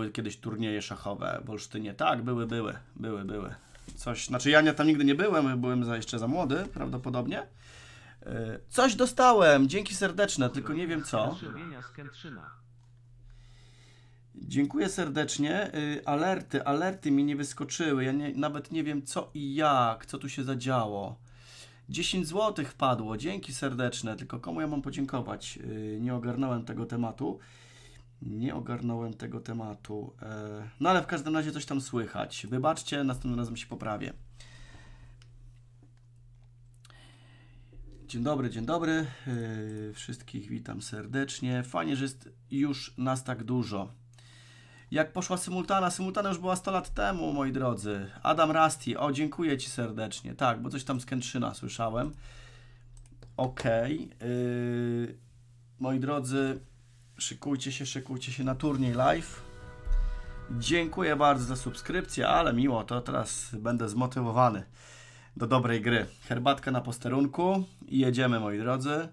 były kiedyś turnieje szachowe w Olsztynie. Tak, były. Coś, znaczy ja tam nigdy nie byłem jeszcze za młody, prawdopodobnie. Coś dostałem, dzięki serdeczne, tylko nie wiem co. Dziękuję serdecznie. Alerty mi nie wyskoczyły. Ja nawet nie wiem co i jak, co tu się zadziało. 10 zł wpadło, dzięki serdeczne, tylko komu ja mam podziękować? Nie ogarnąłem tego tematu. No ale w każdym razie coś tam słychać. Wybaczcie, następnym razem się poprawię. Dzień dobry. Wszystkich witam serdecznie. Fajnie, że jest już nas tak dużo. Jak poszła symultana? Symultana już była 100 lat temu, moi drodzy. Adam Rusty, o dziękuję Ci serdecznie. Tak, bo coś tam z Kętrzyna słyszałem. Okej. Moi drodzy, szykujcie się na turniej live. Dziękuję bardzo za subskrypcję, ale miło, to teraz będę zmotywowany do dobrej gry. Herbatka na posterunku i jedziemy, moi drodzy.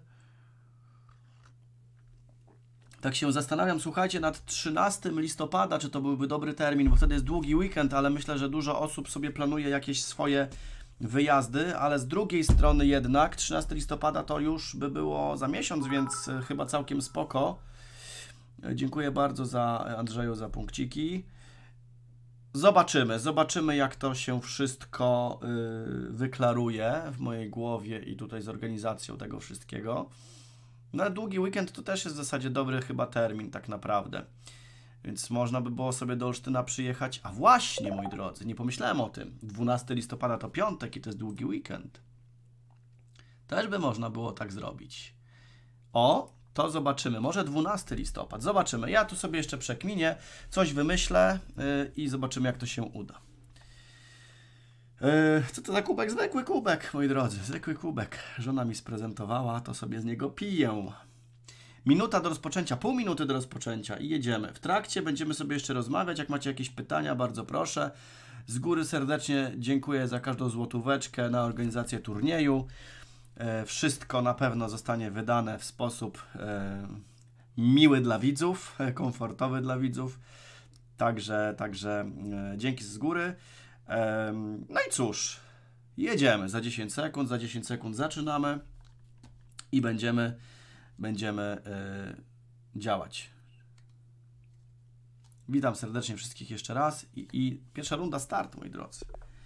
Tak się zastanawiam, słuchajcie, nad 13 listopada, czy to byłby dobry termin, bo wtedy jest długi weekend, ale myślę, że dużo osób sobie planuje jakieś swoje wyjazdy, ale z drugiej strony jednak 13 listopada to już by było za miesiąc, więc chyba całkiem spoko. Dziękuję bardzo Andrzeju za punkciki. Zobaczymy jak to się wszystko wyklaruje w mojej głowie i tutaj z organizacją tego wszystkiego. No ale długi weekend to też jest w zasadzie dobry chyba termin tak naprawdę. Więc można by było sobie do Olsztyna przyjechać. A właśnie, moi drodzy, nie pomyślałem o tym. 12 listopada to piątek i to jest długi weekend. Też by można było tak zrobić. O, to zobaczymy. Może 12 listopad. Zobaczymy. Ja tu sobie jeszcze przekminię, coś wymyślę i zobaczymy, jak to się uda. Co to za kubek? Zwykły kubek, moi drodzy. Zwykły kubek. Żona mi sprezentowała, to sobie z niego piję. Minuta do rozpoczęcia, pół minuty do rozpoczęcia i jedziemy. W trakcie będziemy sobie jeszcze rozmawiać. Jak macie jakieś pytania, bardzo proszę. Z góry serdecznie dziękuję za każdą złotóweczkę na organizację turnieju. Wszystko na pewno zostanie wydane w sposób miły dla widzów, komfortowy dla widzów. Także dzięki z góry. No i cóż, jedziemy za 10 sekund zaczynamy i będziemy działać. Witam serdecznie wszystkich jeszcze raz i pierwsza runda start, moi drodzy.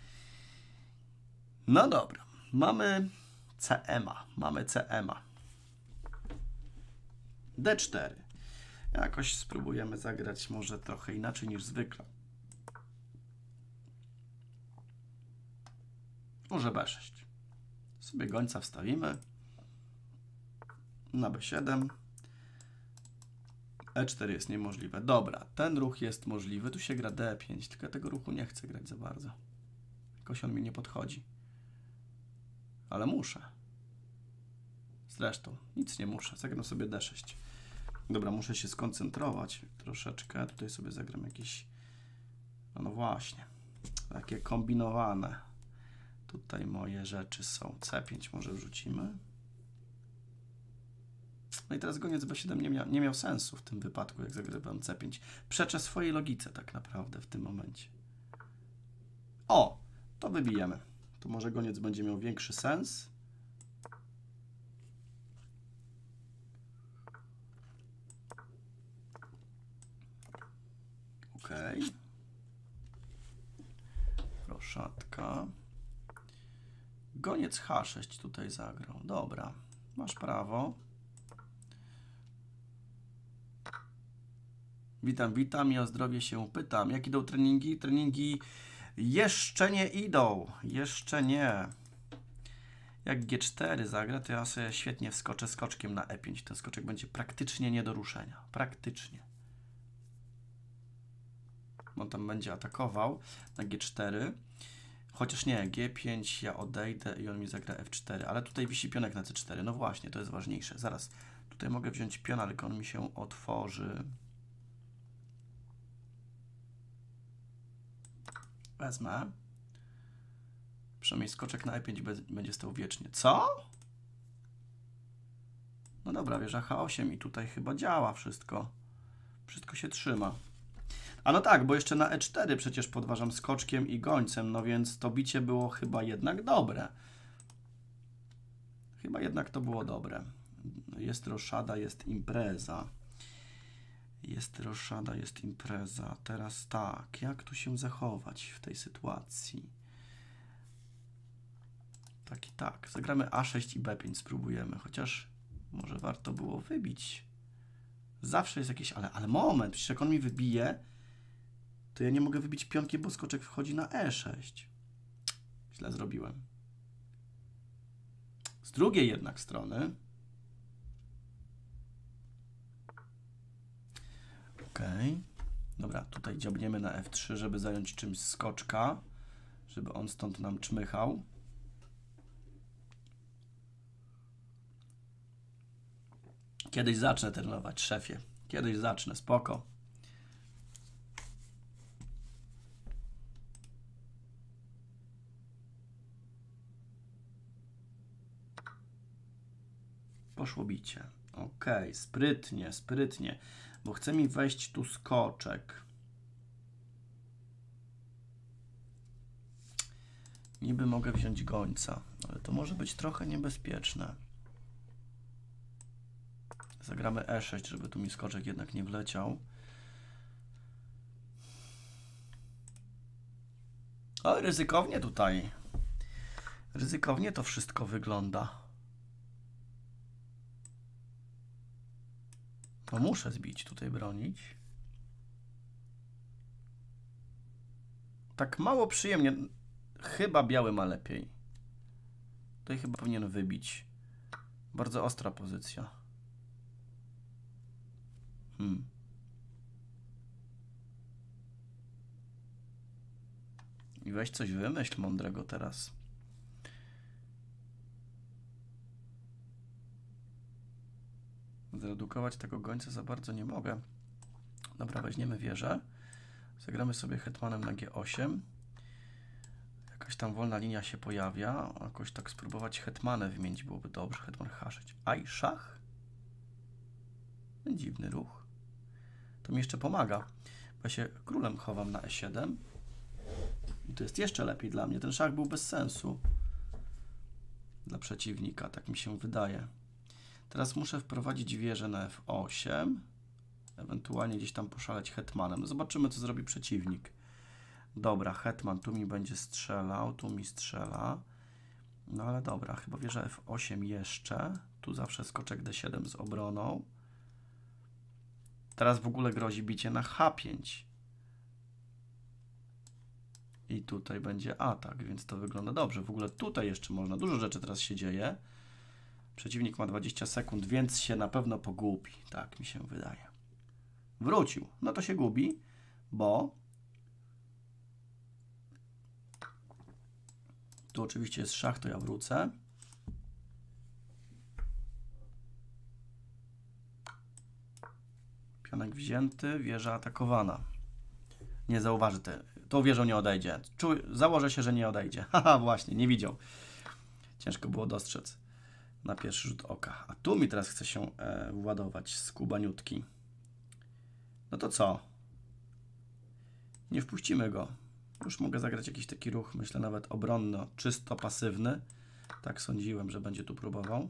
No dobra, mamy CM-a. D4. Jakoś spróbujemy zagrać może trochę inaczej niż zwykle. Może B6. Sobie gońca wstawimy. Na B7. E4 jest niemożliwe. Dobra, ten ruch jest możliwy. Tu się gra D5, tylko ja tego ruchu nie chcę grać za bardzo. Jakoś on mi nie podchodzi. Ale muszę. Zresztą, nic nie muszę. Zagram sobie D6. Dobra, muszę się skoncentrować troszeczkę. Tutaj sobie zagram jakieś... No właśnie. Takie kombinowane. Tutaj moje rzeczy są. C5 może wrzucimy. No i teraz goniec B7 nie miał sensu w tym wypadku, jak zagrywam C5. Przeczę swojej logice tak naprawdę w tym momencie. O! To wybijemy. To może goniec będzie miał większy sens. Ok. Roszatka. Goniec H6 tutaj zagrał. Dobra, masz prawo. Witam i o zdrowie się pytam. Jak idą treningi? Treningi jeszcze nie idą. Jeszcze nie. Jak G4 zagra, to ja sobie świetnie wskoczę skoczkiem na E5. Ten skoczek będzie praktycznie nie do ruszenia. Praktycznie. On tam będzie atakował na G4. Chociaż nie, G5 ja odejdę i on mi zagra F4, ale tutaj wisi pionek na C4. No właśnie, to jest ważniejsze. Zaraz, tutaj mogę wziąć pion, ale on mi się otworzy. Wezmę. Przynajmniej skoczek na E5 będzie stał wiecznie. Co? No dobra, wieża H8 i tutaj chyba działa wszystko. Wszystko się trzyma. A no tak, bo jeszcze na E4 przecież podważam skoczkiem i gońcem, no więc to bicie było chyba jednak dobre. Chyba jednak to było dobre. Jest roszada, jest impreza. Jest roszada, jest impreza. Teraz tak, jak tu się zachować w tej sytuacji? Tak i tak. Zagramy A6 i B5 spróbujemy, chociaż może warto było wybić. Zawsze jest jakieś, ale moment, przecież jak on mi wybije, to ja nie mogę wybić pionki, bo skoczek wchodzi na E6. Źle zrobiłem. Z drugiej jednak strony. Okej. Dobra, tutaj dziobniemy na F3, żeby zająć czymś skoczka, żeby on stąd nam czmychał. Kiedyś zacznę trenować, szefie. Kiedyś zacznę, spoko. Poszło bicie. Ok, sprytnie, sprytnie. Bo chce mi wejść tu skoczek. Niby mogę wziąć gońca, ale to może być trochę niebezpieczne. Zagramy E6, żeby tu mi skoczek jednak nie wleciał. O, ryzykownie tutaj. Ryzykownie to wszystko wygląda. To muszę zbić, tutaj bronić. Tak mało przyjemnie. Chyba biały ma lepiej. Tutaj chyba powinien wybić. Bardzo ostra pozycja. I weź coś wymyśl mądrego teraz. Zredukować tego gońca za bardzo nie mogę. Dobra, weźmiemy wieżę. Zagramy sobie hetmanem na G8. Jakaś tam wolna linia się pojawia. Jakoś tak spróbować hetmanę wymienić byłoby dobrze. Hetman H6. A i szach? Dziwny ruch. To mi jeszcze pomaga. Bo ja się królem chowam na E7. I to jest jeszcze lepiej dla mnie. Ten szach był bez sensu. Dla przeciwnika, tak mi się wydaje. Teraz muszę wprowadzić wieżę na F8. Ewentualnie gdzieś tam poszaleć hetmanem. Zobaczymy, co zrobi przeciwnik. Dobra, hetman tu mi będzie strzelał, tu mi strzela. No ale dobra, chyba wieża F8 jeszcze. Tu zawsze skoczek D7 z obroną. Teraz w ogóle grozi bicie na H5. I tutaj będzie atak, więc to wygląda dobrze. W ogóle tutaj jeszcze można. Dużo rzeczy teraz się dzieje. Przeciwnik ma 20 sekund, więc się na pewno pogubi. Tak mi się wydaje. Wrócił. No to się gubi, bo tu oczywiście jest szach, to ja wrócę. Pionek wzięty, wieża atakowana. Nie zauważy tą wieżą nie odejdzie. Założę się, że nie odejdzie. Haha, właśnie, nie widział. Ciężko było dostrzec na pierwszy rzut oka. A tu mi teraz chce się władować z kubaniutki. No to co? Nie wpuścimy go. Już mogę zagrać jakiś taki ruch, myślę nawet obronny, czysto pasywny. Tak sądziłem, że będzie tu próbował.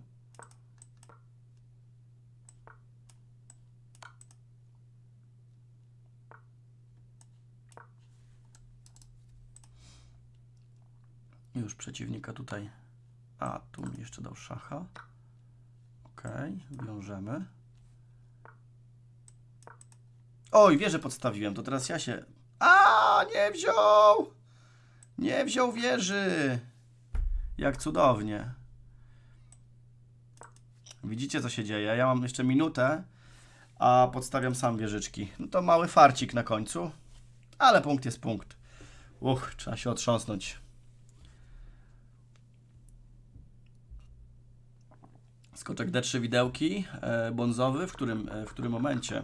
Już przeciwnika tutaj. A, tu mi jeszcze dał szacha. Ok, wiążemy. Oj, wieżę podstawiłem, to teraz ja się... A, nie wziął! Nie wziął wieży! Jak cudownie. Widzicie, co się dzieje? Ja mam jeszcze minutę, a podstawiam sam wieżyczki. No to mały farcik na końcu, ale punkt jest punkt. Trzeba się otrząsnąć. Skoczek D3 widełki, brązowy, w którym momencie?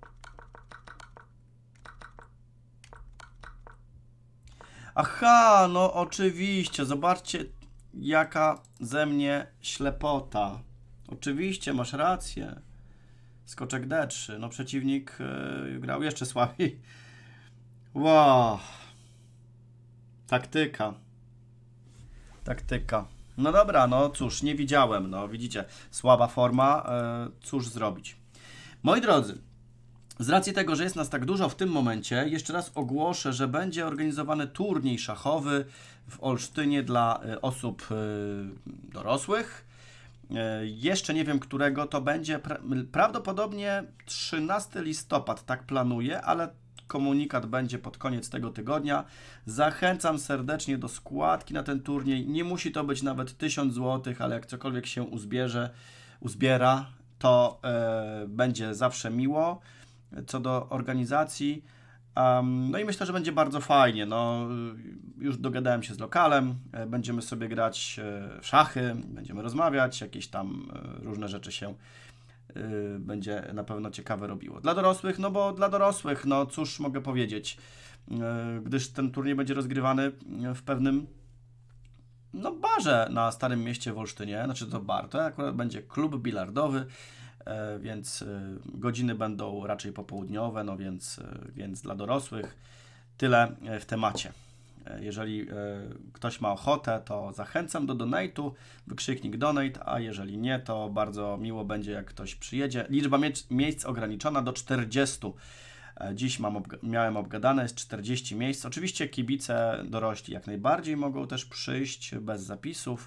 Aha, no oczywiście, zobaczcie jaka ze mnie ślepota. Oczywiście, masz rację. Skoczek D3, no przeciwnik grał jeszcze słabiej. Wow. Taktyka. Taktyka. No dobra, no cóż, nie widziałem. No widzicie, słaba forma. Cóż zrobić. Moi drodzy, z racji tego, że jest nas tak dużo w tym momencie, jeszcze raz ogłoszę, że będzie organizowany turniej szachowy w Olsztynie dla osób dorosłych. Jeszcze nie wiem, którego to będzie. Prawdopodobnie 13 listopad, tak planuję, ale komunikat będzie pod koniec tego tygodnia. Zachęcam serdecznie do składki na ten turniej. Nie musi to być nawet 1000 zł, ale jak cokolwiek się uzbiera, to będzie zawsze miło co do organizacji. No i myślę, że będzie bardzo fajnie. No, już dogadałem się z lokalem, będziemy sobie grać w szachy, będziemy rozmawiać, jakieś tam różne rzeczy się będzie na pewno ciekawe robiło. Dla dorosłych, no bo dla dorosłych, no cóż mogę powiedzieć, gdyż ten turniej będzie rozgrywany w pewnym barze na Starym Mieście w Olsztynie, znaczy to bar, to akurat będzie klub bilardowy, więc godziny będą raczej popołudniowe, no więc dla dorosłych tyle w temacie. Jeżeli ktoś ma ochotę, to zachęcam do donate'u, wykrzyknik donate, a jeżeli nie, to bardzo miło będzie, jak ktoś przyjedzie. Liczba miejsc ograniczona do 40. Dziś miałem obgadane, jest 40 miejsc. Oczywiście kibice dorośli jak najbardziej mogą też przyjść bez zapisów,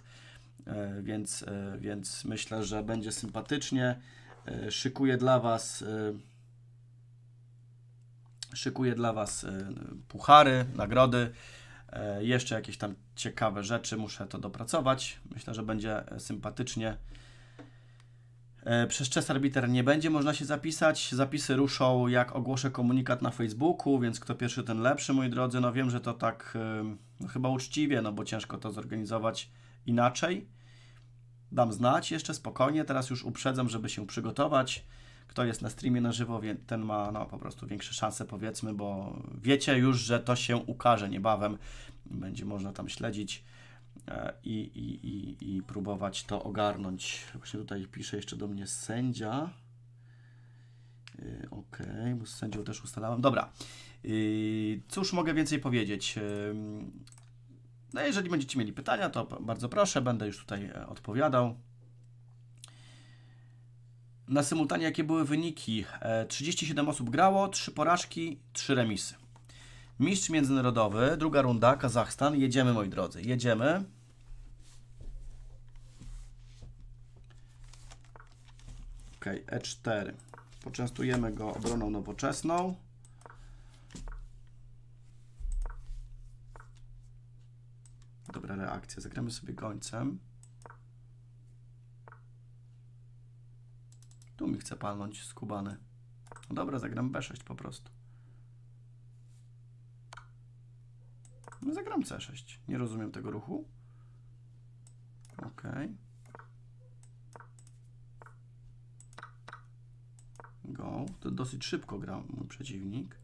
więc myślę, że będzie sympatycznie. Szykuję dla Was puchary, nagrody, jeszcze jakieś tam ciekawe rzeczy, muszę to dopracować. Myślę, że będzie sympatycznie. Przez Chess Arbiter nie będzie można się zapisać. Zapisy ruszą, jak ogłoszę komunikat na Facebooku, więc kto pierwszy, ten lepszy, moi drodzy. No wiem, że to tak chyba uczciwie, no bo ciężko to zorganizować inaczej. Dam znać jeszcze spokojnie, teraz już uprzedzam, żeby się przygotować. Kto jest na streamie na żywo, ten ma no, po prostu większe szanse, powiedzmy, bo wiecie już, że to się ukaże niebawem. Będzie można tam śledzić i próbować to ogarnąć. Właśnie tutaj pisze jeszcze do mnie sędzia. Ok, bo z sędzią też ustalałem. Dobra, cóż mogę więcej powiedzieć? No jeżeli będziecie mieli pytania, to bardzo proszę, będę już tutaj odpowiadał. Na symultanie jakie były wyniki? 37 osób grało, 3 porażki, 3 remisy. Mistrz międzynarodowy, druga runda, Kazachstan. Jedziemy, moi drodzy, jedziemy. Ok, E4. Poczęstujemy go obroną nowoczesną. Dobra reakcja. Zagramy sobie gońcem. Tu mi chce palnąć skubany. No dobra, zagram B6 po prostu. No zagram C6. Nie rozumiem tego ruchu. Ok. Go. To dosyć szybko grał mój przeciwnik.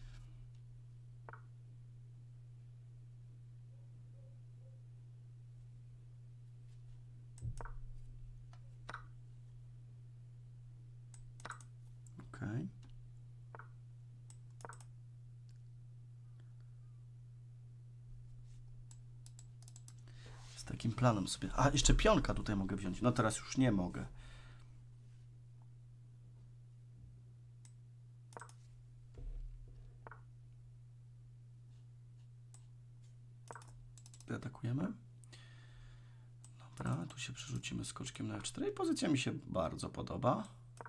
Ok. Z takim planem sobie. A, jeszcze pionka tutaj mogę wziąć. No teraz już nie mogę. Atakujemy. Dobra, tu się przerzucimy skoczkiem na F4 i pozycja mi się bardzo podoba.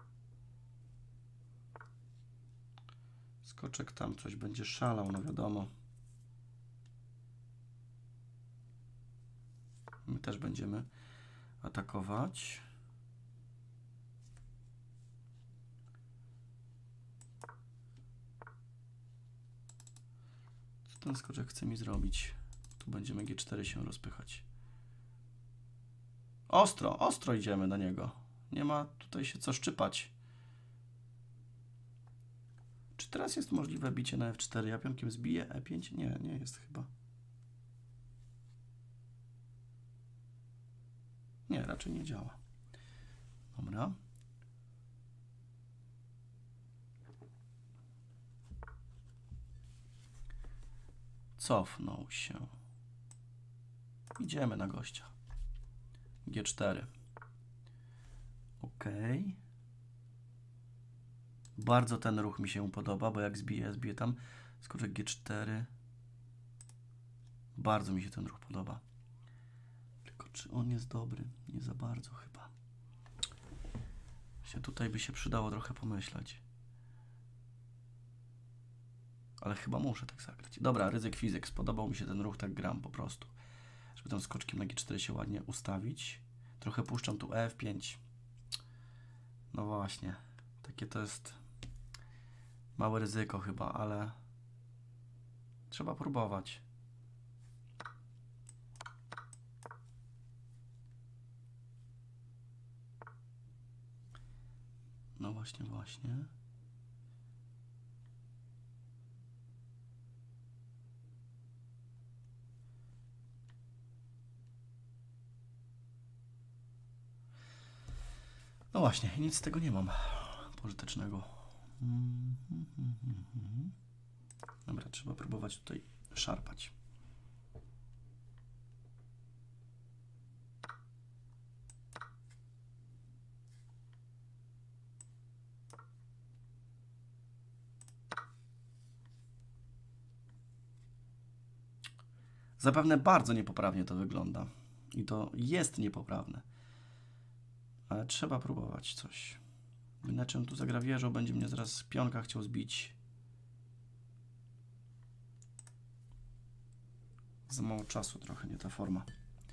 Skoczek tam coś będzie szalał, no wiadomo. My też będziemy atakować. Co ten skoczek chce mi zrobić? Tu będziemy G4 się rozpychać. Ostro, ostro idziemy do niego. Nie ma tutaj się co szczypać. Czy teraz jest możliwe bicie na F4? Ja pionkiem zbiję E5? Nie, nie jest chyba. Nie, raczej nie działa. Dobra. Cofnął się. Idziemy na gościa. G4. Ok. Bardzo ten ruch mi się podoba, bo jak zbiję tam skoczek G4. Bardzo mi się ten ruch podoba. Tylko czy on jest dobry? Nie za bardzo chyba. Tutaj by się przydało trochę pomyśleć. Ale chyba muszę tak zagrać. Dobra, ryzyk fizyk. Spodobał mi się ten ruch, tak gram po prostu. Żeby tym skoczkiem na G4 się ładnie ustawić. Trochę puszczam tu F5. No właśnie. Takie to jest małe ryzyko chyba, ale trzeba próbować. No właśnie, właśnie. No właśnie, nic z tego nie mam pożytecznego. Dobra, trzeba próbować tutaj szarpać. Zapewne bardzo niepoprawnie to wygląda. I to jest niepoprawne. Ale trzeba próbować coś. Inaczej on tu zagra wieżą, będzie mnie zaraz pionka chciał zbić. Za mało czasu trochę, nie ta forma.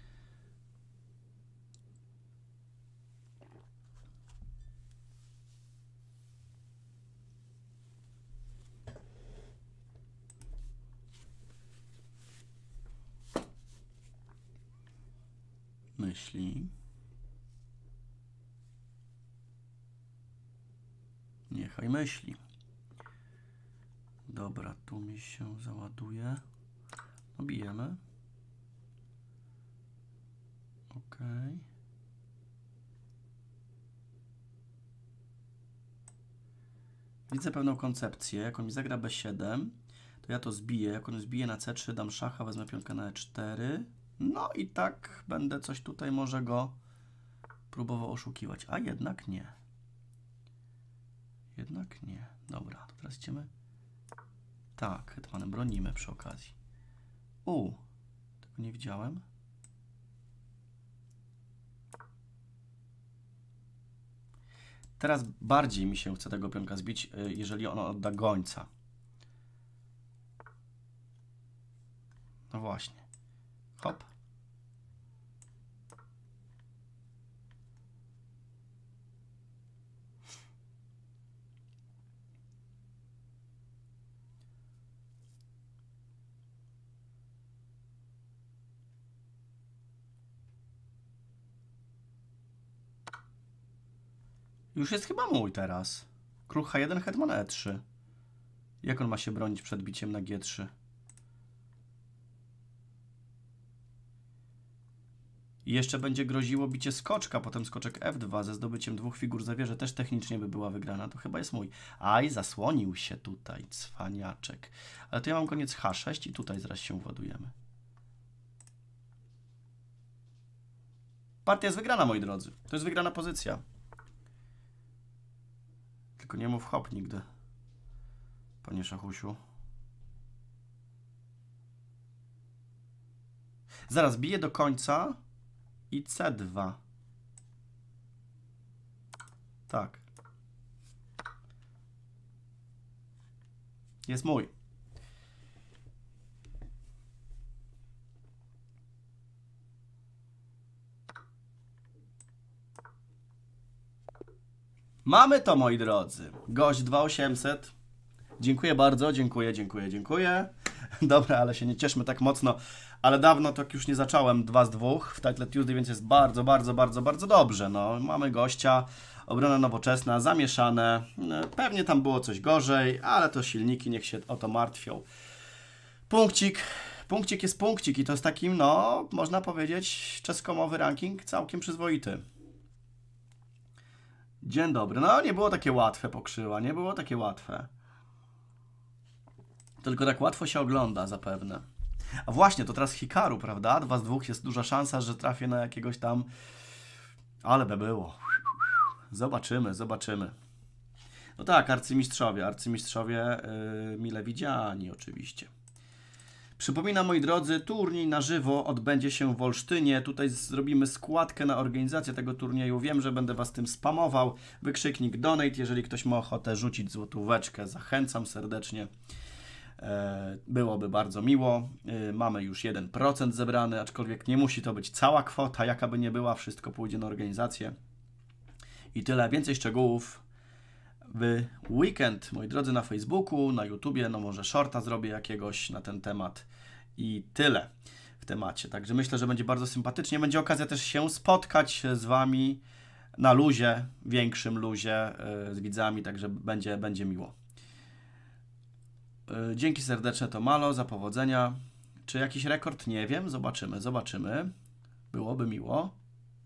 Myśli. Niechaj myśli. Dobra, tu mi się załaduje. No, bijemy. Ok. Widzę pewną koncepcję. Jak on mi zagra B7, to ja to zbiję. Jak on zbije na C3, dam szacha, wezmę pionkę na E4. No i tak będę coś tutaj może go próbował oszukiwać. A jednak nie. Jednak nie. Dobra, to teraz idziemy. Tak, hetmanem bronimy przy okazji. Tego nie widziałem. Teraz bardziej mi się chce tego pionka zbić, jeżeli on odda gońca. No właśnie. Hop. Już jest chyba mój teraz. Król H1, hetman E3. Jak on ma się bronić przed biciem na G3? I jeszcze będzie groziło bicie skoczka, potem skoczek F2 ze zdobyciem dwóch figur za wieżę. Też technicznie by była wygrana. To chyba jest mój. Aj, zasłonił się tutaj, cwaniaczek. Ale to ja mam koniec H6 i tutaj zaraz się władujemy. Partia jest wygrana, moi drodzy. To jest wygrana pozycja. Tylko nie mów hop nigdy, panie szachusiu. Zaraz biję do końca i C2. Tak. Jest mój. Mamy to, moi drodzy. Gość 2800. Dziękuję bardzo, dziękuję. Dobra, ale się nie cieszmy tak mocno. Ale dawno tak już nie zacząłem 2 z 2 w Title Tuesday, więc jest bardzo dobrze. No, mamy gościa, obrona nowoczesna, zamieszane. Pewnie tam było coś gorzej, ale to silniki niech się o to martwią. Punkcik jest punkcik i to jest takim, no, można powiedzieć, czeskomowy ranking całkiem przyzwoity. Dzień dobry. No, nie było takie łatwe, Pokrzyła, nie było takie łatwe. Tylko tak łatwo się ogląda zapewne. A właśnie, to teraz Hikaru, prawda? 2 z 2 jest duża szansa, że trafię na jakiegoś tam... Ale by było. Zobaczymy, zobaczymy. No tak, arcymistrzowie mile widziani oczywiście. Przypominam, moi drodzy, turniej na żywo odbędzie się w Olsztynie. Tutaj zrobimy składkę na organizację tego turnieju. Wiem, że będę Was tym spamował. Wykrzyknik donate, jeżeli ktoś ma ochotę rzucić złotóweczkę. Zachęcam serdecznie. Byłoby bardzo miło. Mamy już 1% zebrany, aczkolwiek nie musi to być cała kwota, jaka by nie była. Wszystko pójdzie na organizację. I tyle. Więcej szczegółów w weekend, moi drodzy, na Facebooku, na YouTubie, no może shorta zrobię jakiegoś na ten temat i tyle w temacie. Także myślę, że będzie bardzo sympatycznie. Będzie okazja też się spotkać z Wami na luzie, większym luzie z widzami, także będzie miło. Dzięki serdeczne Tomalo, za powodzenia. Czy jakiś rekord? Nie wiem, zobaczymy. Byłoby miło.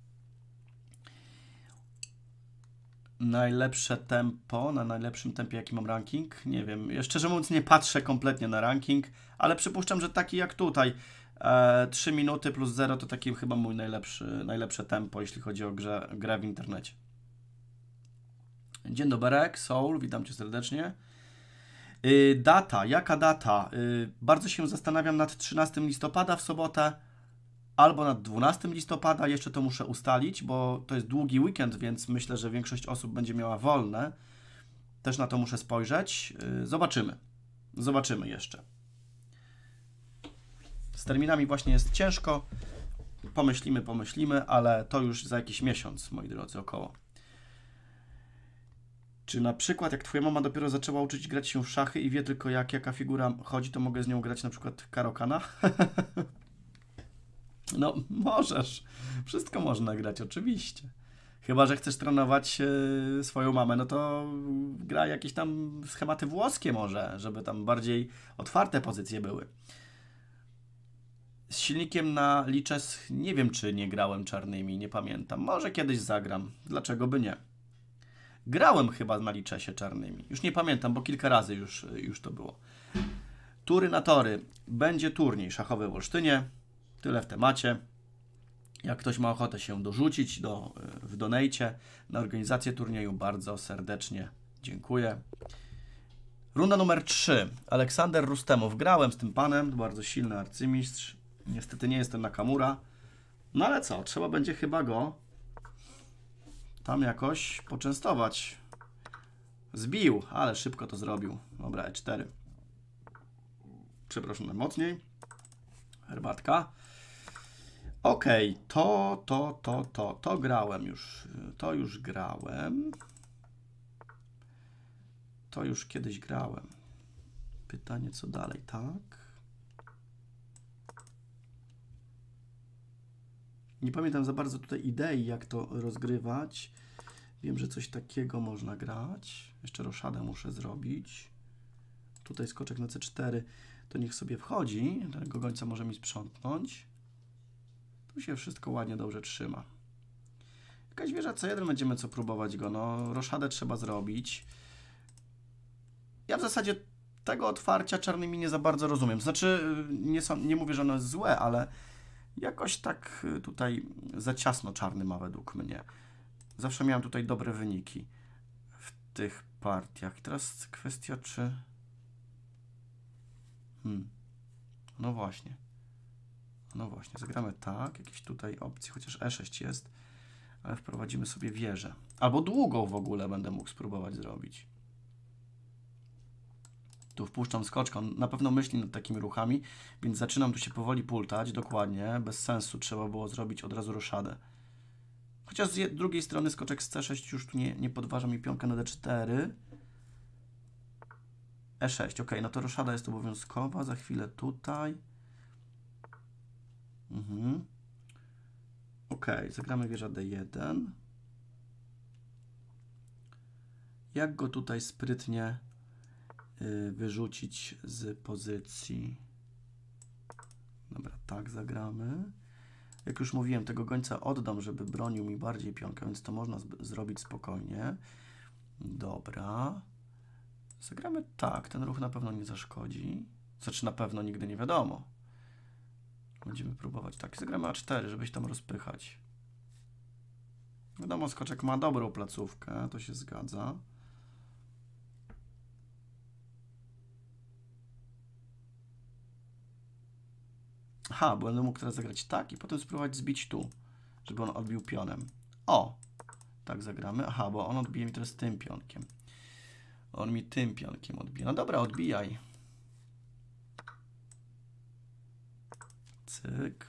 Najlepsze tempo, na najlepszym tempie jaki mam ranking? Nie wiem, ja szczerze mówiąc nie patrzę kompletnie na ranking, ale przypuszczam, że taki jak tutaj 3 minuty plus 0 to taki chyba mój najlepsze tempo, jeśli chodzi o grę w internecie. Dzień dobry, Soul, witam Cię serdecznie. Data, jaka data? Bardzo się zastanawiam nad 13 listopada w sobotę, albo nad 12 listopada, jeszcze to muszę ustalić, bo to jest długi weekend, więc myślę, że większość osób będzie miała wolne. Też na to muszę spojrzeć. Zobaczymy jeszcze. Z terminami właśnie jest ciężko. Pomyślimy, ale to już za jakiś miesiąc, moi drodzy, około. Czy na przykład jak Twoja mama dopiero zaczęła uczyć grać się w szachy i wie tylko jaka figura chodzi, to mogę z nią grać na przykład Karokana? No, możesz. Wszystko można grać, oczywiście. Chyba że chcesz trenować swoją mamę, no to gra jakieś tam schematy włoskie może, żeby tam bardziej otwarte pozycje były. Z silnikiem na Lichess nie wiem, czy nie grałem czarnymi, nie pamiętam. Może kiedyś zagram. Dlaczego by nie? Grałem chyba na Lichessie czarnymi. Już nie pamiętam, bo kilka razy już to było. Tury na tory. Będzie turniej szachowy w Olsztynie. Tyle w temacie. Jak ktoś ma ochotę się dorzucić w donate na organizację turnieju, bardzo serdecznie dziękuję. Runda numer 3. Aleksander Rustemow. Grałem z tym panem, to bardzo silny arcymistrz. Niestety nie jestem Nakamura. No ale co, trzeba będzie chyba go tam jakoś poczęstować. Zbił, ale szybko to zrobił. Dobra, E4. Przepraszam najmocniej. Herbatka. Okej, to grałem już. To już grałem. To już kiedyś grałem. Pytanie, co dalej, tak? Nie pamiętam za bardzo tutaj idei, jak to rozgrywać. Wiem, że coś takiego można grać. Jeszcze roszadę muszę zrobić. Tutaj skoczek na C4. To niech sobie wchodzi. Tego gońca może mi sprzątnąć. Tu się wszystko ładnie, dobrze trzyma. Jakaś wieża C1, będziemy co próbować go. No, roszadę trzeba zrobić. Ja w zasadzie tego otwarcia czarnymi nie za bardzo rozumiem. Znaczy, nie mówię, że ono jest złe, ale jakoś tak tutaj za ciasno czarny ma według mnie. Zawsze miałem tutaj dobre wyniki w tych partiach. Teraz kwestia, czy... No właśnie. No właśnie, zagramy tak. Jakieś tutaj opcje, chociaż E6 jest. Ale wprowadzimy sobie wieżę. Albo długą w ogóle będę mógł spróbować zrobić. Tu wpuszczam skoczkę. On na pewno myśli nad takimi ruchami, więc zaczynam tu się powoli pultać. Dokładnie. Bez sensu trzeba było zrobić od razu roszadę. Chociaż z drugiej strony skoczek z C6 już tu nie podważa mi pionkę na D4. E6. Ok, no to roszada jest obowiązkowa. Za chwilę tutaj. Ok, zagramy wieża D1. Jak go tutaj sprytnie wyrzucić z pozycji? Dobra, tak zagramy. Jak już mówiłem, tego gońca oddam, żeby bronił mi bardziej pionkę, więc to można zrobić spokojnie. Dobra. Zagramy tak, ten ruch na pewno nie zaszkodzi. Znaczy na pewno nigdy nie wiadomo. Będziemy próbować tak. Zagramy A4, żeby się tam rozpychać. Wiadomo, skoczek ma dobrą placówkę, to się zgadza. Aha, będę mógł teraz zagrać tak i potem spróbować zbić tu, żeby on odbił pionem. O! Tak zagramy. Aha, bo on odbije mi teraz tym pionkiem. On mi tym pionkiem odbija. No dobra, odbijaj. Cyk.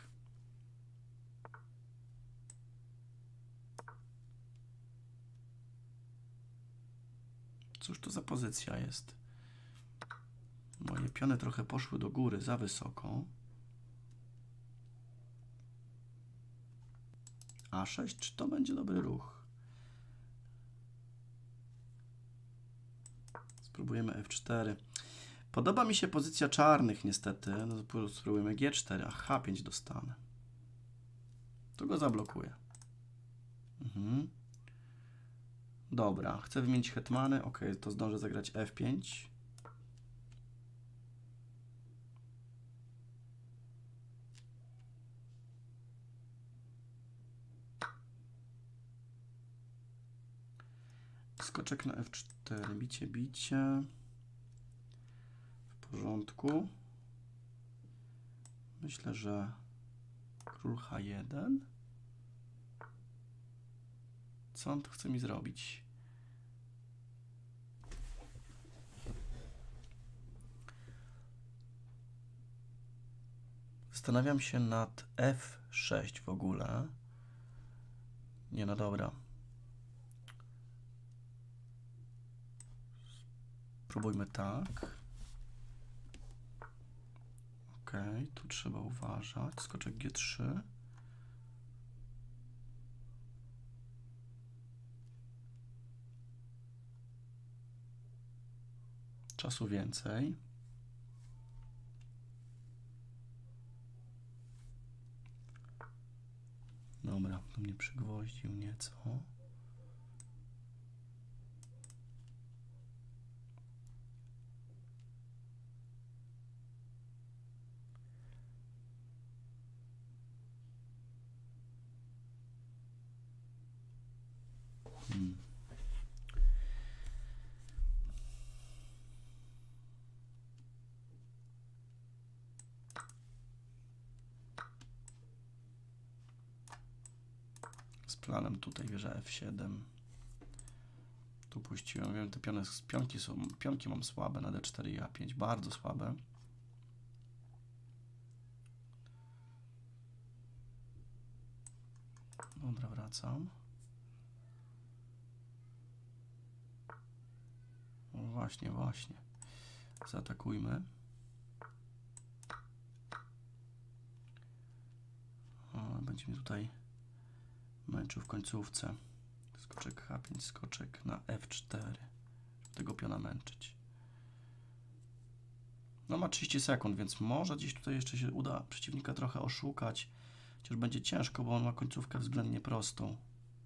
Cóż to za pozycja jest? Moje piony trochę poszły do góry, za wysoko. A6, czy to będzie dobry ruch? Spróbujemy F4. Podoba mi się pozycja czarnych niestety. No, spróbujemy G4, a H5 dostanę. To go zablokuję. Dobra, chcę wymienić hetmany. Ok, to zdążę zagrać F5. Skoczek na F4. Bicie, bicie. W porządku. Myślę, że król H1. Co on tu chce mi zrobić? Zastanawiam się nad F6 w ogóle. Nie, no dobra. Spróbujmy tak. Ok, tu trzeba uważać. Skoczek G3. Czasu więcej. Dobra, to mnie przygwoździł nieco. Z planem tutaj wieża F7. Tu puściłem, wiem, te pionki mam słabe na D4 i A5, bardzo słabe. Dobra, wracam. No właśnie, właśnie. Zaatakujmy. Będzie mnie tutaj męczył w końcówce. Skoczek H5, skoczek na F4. Żeby tego piona męczyć. No ma 30 sekund, więc może gdzieś tutaj jeszcze się uda przeciwnika trochę oszukać. Chociaż będzie ciężko, bo on ma końcówkę względnie prostą.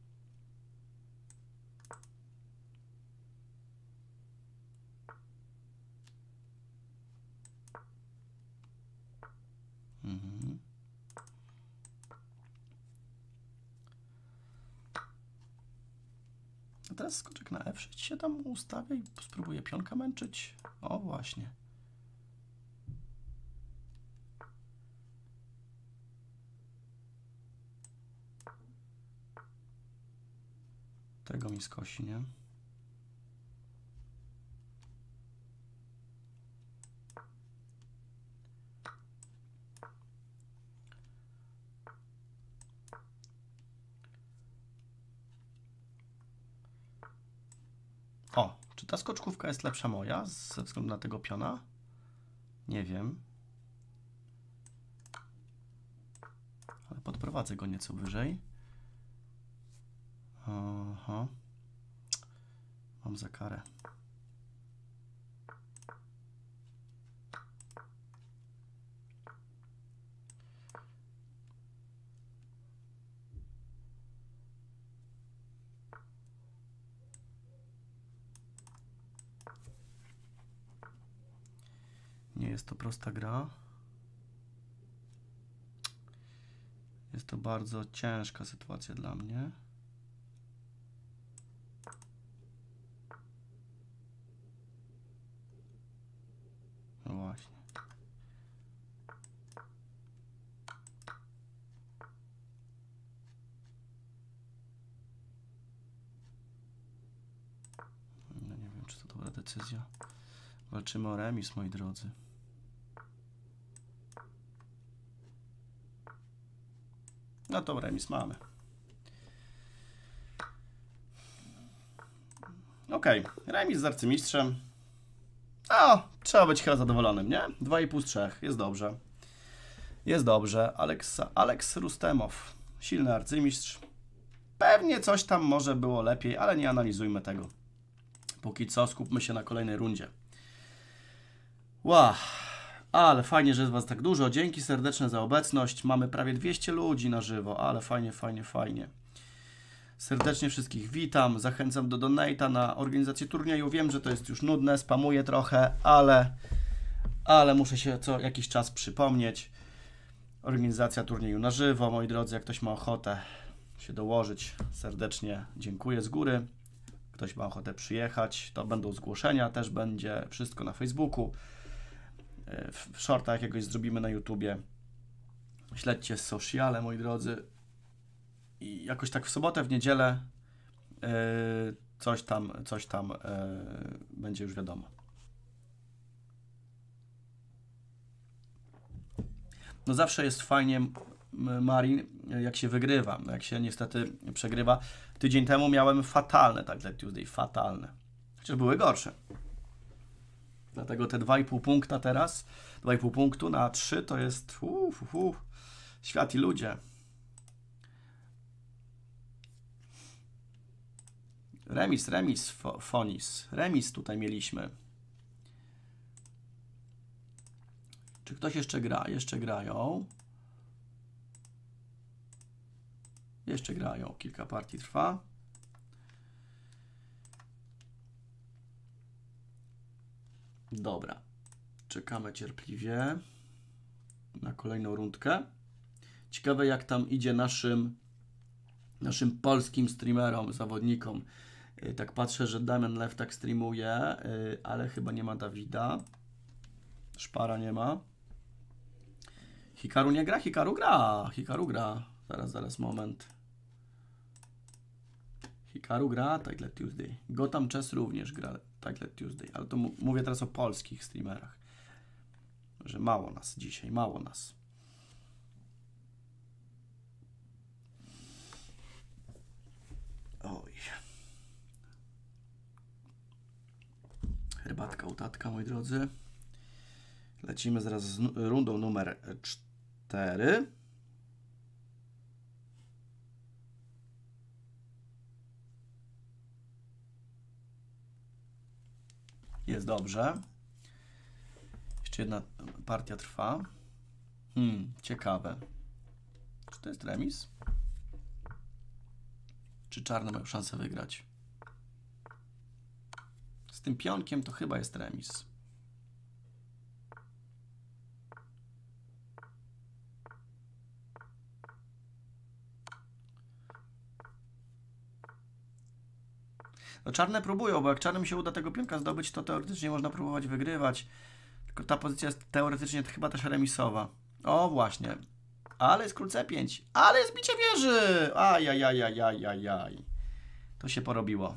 A teraz skoczek na F6 się tam ustawia i spróbuję pionka męczyć. O, właśnie. Tego mi skosi, nie? O, czy ta skoczkówka jest lepsza moja ze względu na tego piona? Nie wiem. Ale podprowadzę go nieco wyżej. Aha. Mam za karę. Nie jest to prosta gra. Jest to bardzo ciężka sytuacja dla mnie. No właśnie. No nie wiem, czy to dobra decyzja. Walczymy o remis, moi drodzy. No to remis mamy. Okej, remis z arcymistrzem. O, trzeba być chyba zadowolonym, nie? 2,5 z 3, jest dobrze. Jest dobrze. Alex Rustemow, silny arcymistrz. Pewnie coś tam może było lepiej, ale nie analizujmy tego. Póki co skupmy się na kolejnej rundzie. Wow, ale fajnie, że jest Was tak dużo. Dzięki serdeczne za obecność. Mamy prawie 200 ludzi na żywo, ale fajnie, fajnie, fajnie. Serdecznie wszystkich witam. Zachęcam do donate'a na organizację turnieju. Wiem, że to jest już nudne, spamuję trochę, ale muszę się co jakiś czas przypomnieć. Organizacja turnieju na żywo, moi drodzy, jak ktoś ma ochotę się dołożyć, serdecznie dziękuję z góry. Ktoś ma ochotę przyjechać, to będą zgłoszenia, też będzie wszystko na Facebooku. W shorta jakiegoś zrobimy na YouTubie. Śledźcie sociale, moi drodzy. I jakoś tak w sobotę, w niedzielę coś tam będzie już wiadomo. No zawsze jest fajnie, Marin, jak się wygrywa, jak się niestety przegrywa. Tydzień temu miałem fatalne Title Tuesday, fatalne. Chociaż były gorsze. Dlatego te 2,5 punkta teraz, 2,5 punktu na 3 to jest świat i ludzie. Remis, Fonis. Remis tutaj mieliśmy. Czy ktoś jeszcze gra? Jeszcze grają. Jeszcze grają. Kilka partii trwa. Dobra. Czekamy cierpliwie na kolejną rundkę. Ciekawe, jak tam idzie naszym polskim streamerom, zawodnikom. Tak patrzę, że Damian Lew tak streamuje, ale chyba nie ma Dawida. Szpara nie ma. Hikaru nie gra? Hikaru gra. Hikaru gra. Zaraz, moment. Hikaru gra Title Tuesday. Gotham Chess również gra Title Tuesday. Ale to mówię teraz o polskich streamerach. Że mało nas dzisiaj, mało nas. Oj. Herbatka u tatka, moi drodzy. Lecimy zaraz z rundą numer 4. Jest dobrze. Jeszcze jedna partia trwa. Ciekawe. Czy to jest remis? Czy czarne mają szansę wygrać? Z tym pionkiem to chyba jest remis. No czarne próbują, bo jak czarnym się uda tego pionka zdobyć, to teoretycznie można próbować wygrywać. Tylko ta pozycja jest teoretycznie chyba też remisowa. O, właśnie. Ale jest król C5. Ale jest bicie wieży! Ajajajajajajaj. To się porobiło.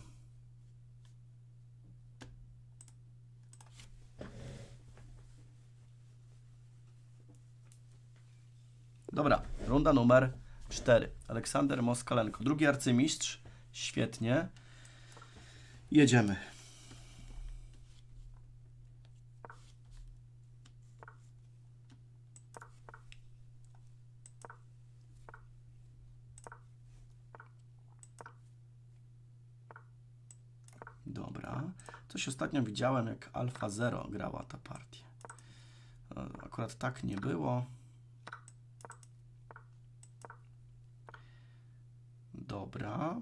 Dobra, runda numer 4. Aleksander Moskalenko. Drugi arcymistrz. Świetnie. Jedziemy. Dobra. Coś ostatnio widziałem, jak Alfa Zero grała ta partia. Akurat tak nie było. Dobra.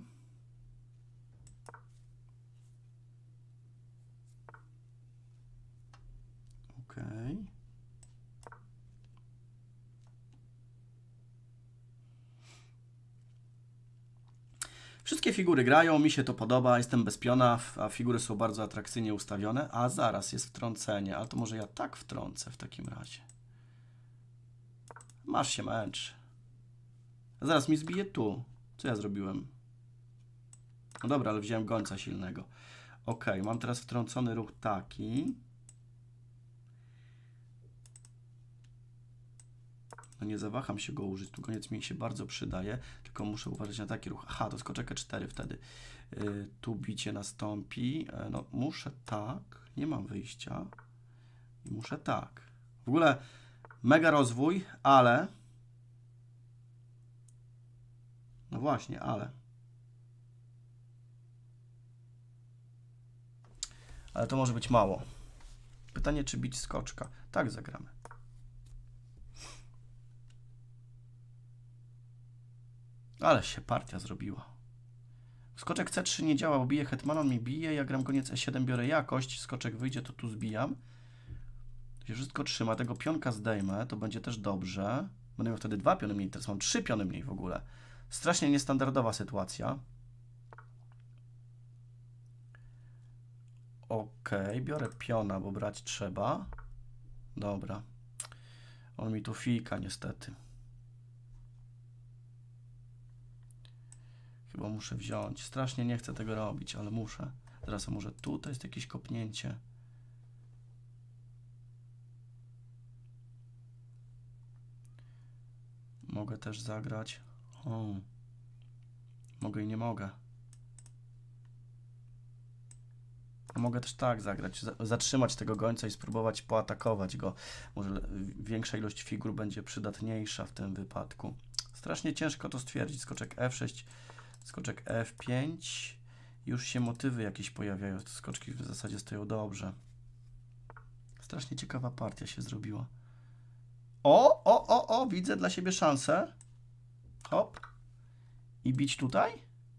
Okej. Wszystkie figury grają, mi się to podoba, jestem bez piona, a figury są bardzo atrakcyjnie ustawione. A zaraz jest wtrącenie, ale to może ja tak wtrącę w takim razie. Masz się męcz. A zaraz mi zbije tu. Co ja zrobiłem? No dobra, ale wziąłem gońca silnego. Ok, mam teraz wtrącony ruch taki. No nie zawaham się go użyć, tu koniec mi się bardzo przydaje, tylko muszę uważać na taki ruch. Aha, to skoczek E4 wtedy. Tu bicie nastąpi. No muszę tak, nie mam wyjścia. I muszę tak. W ogóle mega rozwój, ale... No właśnie, ale... Ale to może być mało. Pytanie, czy bić skoczka. Tak zagramy. Ale się partia zrobiła. Skoczek C3 nie działa, bo bije hetmana, on mi bije, ja gram goniec E7, biorę jakość, skoczek wyjdzie, to tu zbijam. To się wszystko trzyma, tego pionka zdejmę, to będzie też dobrze. Będę miał wtedy 2 piony mniej, teraz mam 3 piony mniej w ogóle. Strasznie niestandardowa sytuacja. Ok, biorę piona, bo brać trzeba. Dobra. On mi tu fika niestety. Chyba muszę wziąć. Strasznie nie chcę tego robić, ale muszę. Teraz może tutaj jest jakieś kopnięcie. Mogę też zagrać. O. Mogę i nie mogę. Mogę też tak zagrać. Zatrzymać tego gońca i spróbować poatakować go. Może większa ilość figur będzie przydatniejsza w tym wypadku. Strasznie ciężko to stwierdzić. Skoczek F6. Skoczek F5. Już się motywy jakieś pojawiają. Te skoczki w zasadzie stoją dobrze. Strasznie ciekawa partia się zrobiła. O, widzę dla siebie szansę. Hop. I bić tutaj?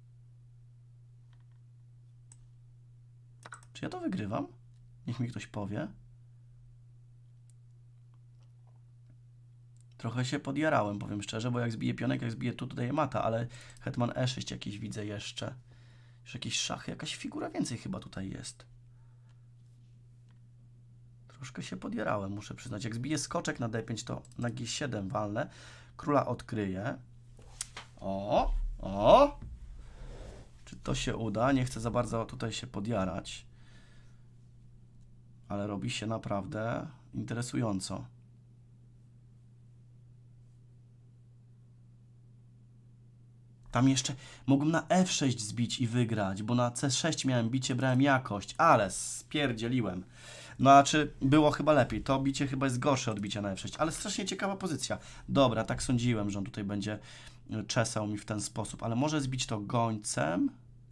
Czy ja to wygrywam? Niech mi ktoś powie. Trochę się podjarałem, powiem szczerze, bo jak zbiję pionek, jak zbiję tu, to daje mata, ale hetman E6 jakiś widzę jeszcze. Już jakieś szachy, jakaś figura więcej chyba tutaj jest. Troszkę się podjarałem, muszę przyznać. Jak zbiję skoczek na D5, to na G7 walnę. Króla odkryję. O! Czy to się uda? Nie chcę za bardzo tutaj się podjarać. Ale robi się naprawdę interesująco. Tam jeszcze mógłbym na F6 zbić i wygrać, bo na C6 miałem bicie, brałem jakość, ale spierdzieliłem. No, znaczy było chyba lepiej. To bicie chyba jest gorsze od bicia na F6, ale strasznie ciekawa pozycja. Dobra, tak sądziłem, że on tutaj będzie czesał mi w ten sposób, ale może zbić to gońcem.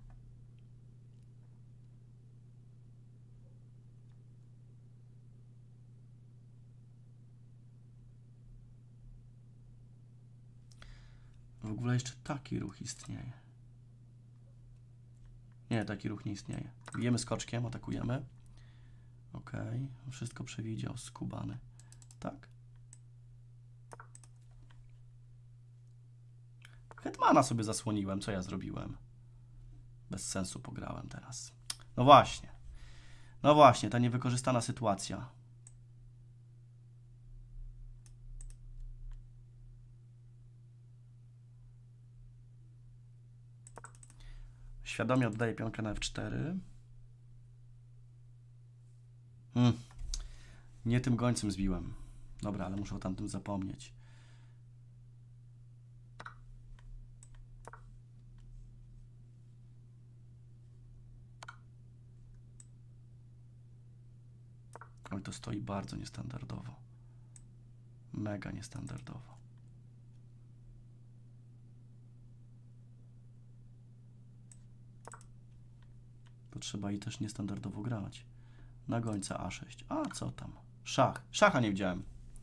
W ogóle jeszcze taki ruch istnieje. Nie, taki ruch nie istnieje. Bijemy skoczkiem, atakujemy. Ok, wszystko przewidział, skubany. Tak. Hetmana sobie zasłoniłem, co ja zrobiłem? Bez sensu pograłem teraz. No właśnie. No właśnie, ta niewykorzystana sytuacja. Świadomie oddaję pionkę na F4. Nie tym gońcem zbiłem. Dobra, ale muszę o tamtym zapomnieć. Oj, to stoi bardzo niestandardowo. Mega niestandardowo. To trzeba i też niestandardowo grać. Na gońca A6. A, co tam? Szach. Szacha nie widziałem.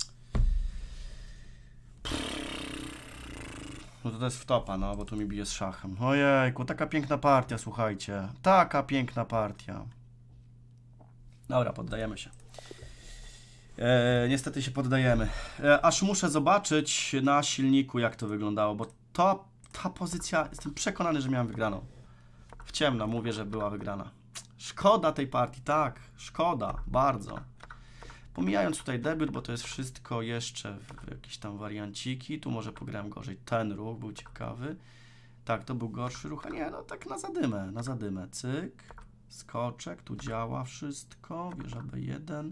No to jest wtopa, no, bo tu mi bije z szachem. Ojejku, taka piękna partia, słuchajcie. Taka piękna partia. Dobra, poddajemy się. Niestety się poddajemy. Aż muszę zobaczyć na silniku, jak to wyglądało, bo ta pozycja, jestem przekonany, że miałem wygraną. W ciemno mówię, że była wygrana. Szkoda tej partii, tak, szkoda, bardzo. Pomijając tutaj debiut, bo to jest wszystko jeszcze w jakieś tam warianciki. Tu może pograłem gorzej. Ten ruch był ciekawy. Tak, to był gorszy ruch, a nie, no tak na zadymę. Cyk, skoczek, tu działa wszystko. Wieża B1.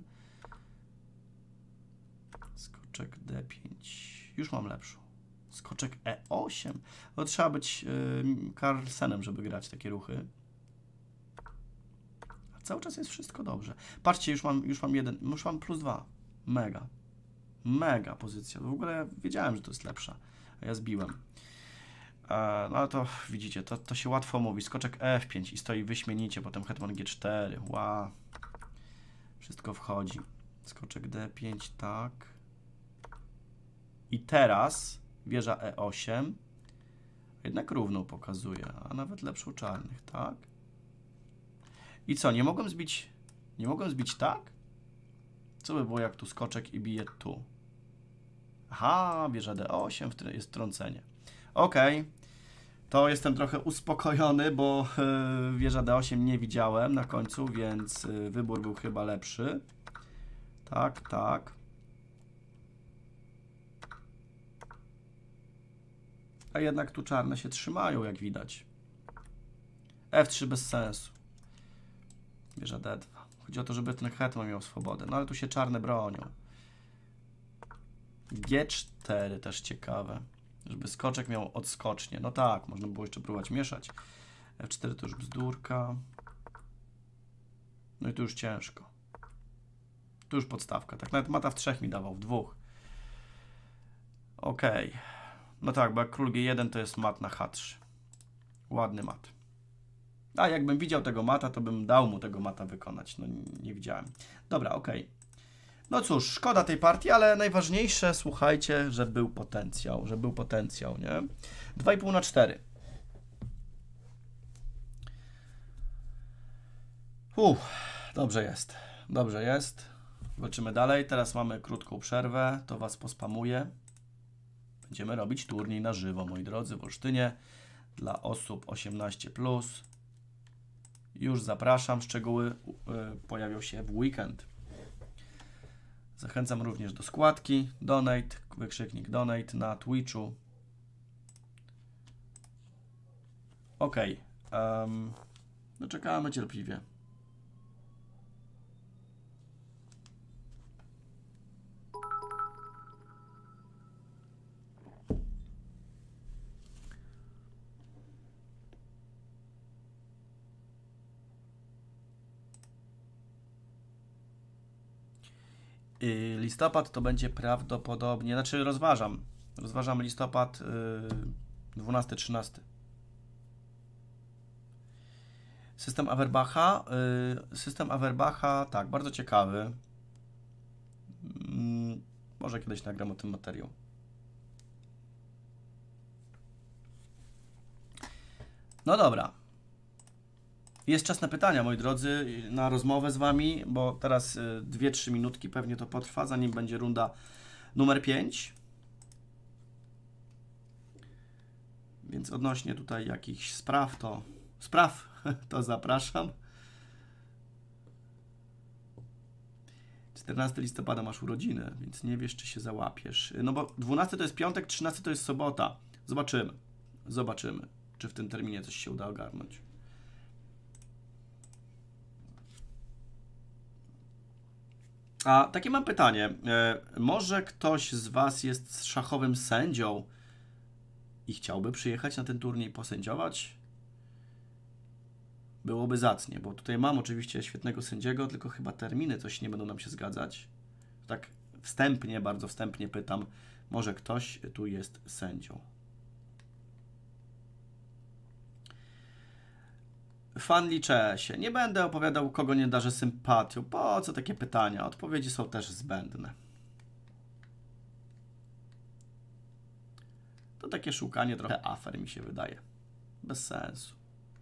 Skoczek D5. Już mam lepszą. Skoczek E8. No trzeba być Carlsenem, żeby grać takie ruchy. A cały czas jest wszystko dobrze. Patrzcie, już mam +2. Mega pozycja. W ogóle wiedziałem, że to jest lepsza. A ja zbiłem. No ale to widzicie, to się łatwo mówi. Skoczek F5 i stoi wyśmienicie, potem hetman G4. Wow. Wszystko wchodzi. Skoczek D5, tak. I teraz wieża E8. Jednak równą pokazuje, a nawet lepszą czarnych, tak? I co, nie mogłem zbić tak? Co by było, jak tu skoczek i bije tu? Aha, wieża D8, jest trącenie. Okej. To jestem trochę uspokojony, bo wieża D8 nie widziałem na końcu, więc wybór był chyba lepszy. Tak, tak. A jednak tu czarne się trzymają, jak widać. F3 bez sensu. Wieża D2. Chodzi o to, żeby ten hetman miał swobodę. No ale tu się czarne bronią. G4 też ciekawe. Żeby skoczek miał odskocznie. No tak, można było jeszcze próbować mieszać. F4 to już bzdurka. No i tu już ciężko. Tu już podstawka. Tak nawet mata w 3 mi dawał, w 2. Okej. No tak, bo jak król G1 to jest mat na H3. Ładny mat. A jakbym widział tego mata, to bym dał mu tego mata wykonać. No nie widziałem. Dobra, okej. No cóż, szkoda tej partii, ale najważniejsze, słuchajcie, że był potencjał, nie? 2,5 na 4. Dobrze jest. Walczymy dalej. Teraz mamy krótką przerwę, to Was pospamuję. Będziemy robić turniej na żywo, moi drodzy, w Olsztynie dla osób 18+. Już zapraszam, szczegóły pojawią się w weekend. Zachęcam również do składki, donate, wykrzyknik donate na Twitchu. Ok, no czekamy cierpliwie. Listopad to będzie prawdopodobnie, znaczy rozważam listopad 12-13. System Awerbacha, tak, bardzo ciekawy. Może kiedyś nagram o tym materiał. No dobra. Jest czas na pytania, moi drodzy, na rozmowę z Wami, bo teraz 2-3 minutki pewnie to potrwa, zanim będzie runda numer 5. Więc odnośnie tutaj jakichś spraw, to zapraszam. 14 listopada masz urodziny, więc nie wiesz, czy się załapiesz. No bo 12 to jest piątek, 13 to jest sobota. Zobaczymy, czy w tym terminie coś się uda ogarnąć. A takie mam pytanie. Może ktoś z Was jest szachowym sędzią i chciałby przyjechać na ten turniej posędziować? Byłoby zacnie, bo tutaj mam oczywiście świetnego sędziego, tylko chyba terminy coś nie będą nam się zgadzać. Tak bardzo wstępnie pytam, może ktoś tu jest sędzią. Fan liczę się. Nie będę opowiadał, kogo nie darzę sympatią. Po co takie pytania? Odpowiedzi są też zbędne. To takie szukanie trochę afer mi się wydaje. Bez sensu.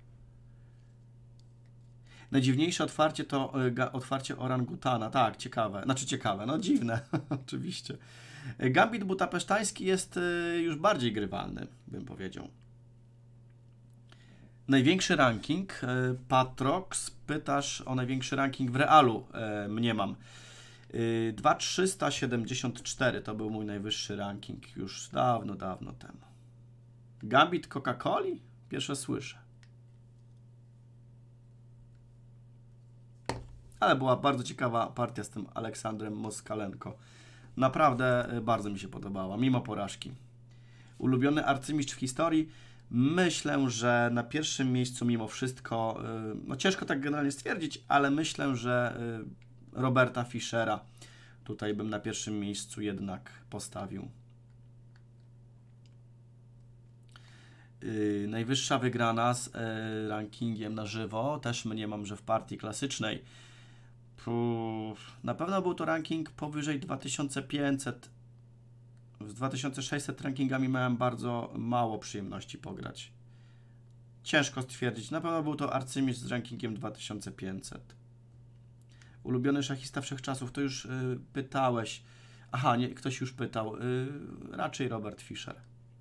Najdziwniejsze otwarcie to otwarcie orangutana. Tak, ciekawe. Znaczy ciekawe, no dziwne, oczywiście. Gambit budapesztański jest już bardziej grywalny, bym powiedział. Największy ranking, Patrox, pytasz o największy ranking w Realu, mniemam. 2374 to był mój najwyższy ranking już dawno, dawno temu. Gambit Coca-Coli? Pierwsze słyszę. Ale była bardzo ciekawa partia z tym Aleksandrem Moskalenko. Naprawdę bardzo mi się podobała, mimo porażki. Ulubiony arcymistrz w historii? Myślę, że na pierwszym miejscu mimo wszystko, no ciężko tak generalnie stwierdzić, ale myślę, że Roberta Fischera tutaj bym na pierwszym miejscu jednak postawił. Najwyższa wygrana z rankingiem na żywo, też mniemam, że w partii klasycznej. Na pewno był to ranking powyżej 2500. Z 2600 rankingami miałem bardzo mało przyjemności pograć. Ciężko stwierdzić. Na pewno był to arcymistrz z rankingiem 2500. Ulubiony szachista wszechczasów, to już pytałeś. Aha, nie, ktoś już pytał. Raczej Robert Fischer.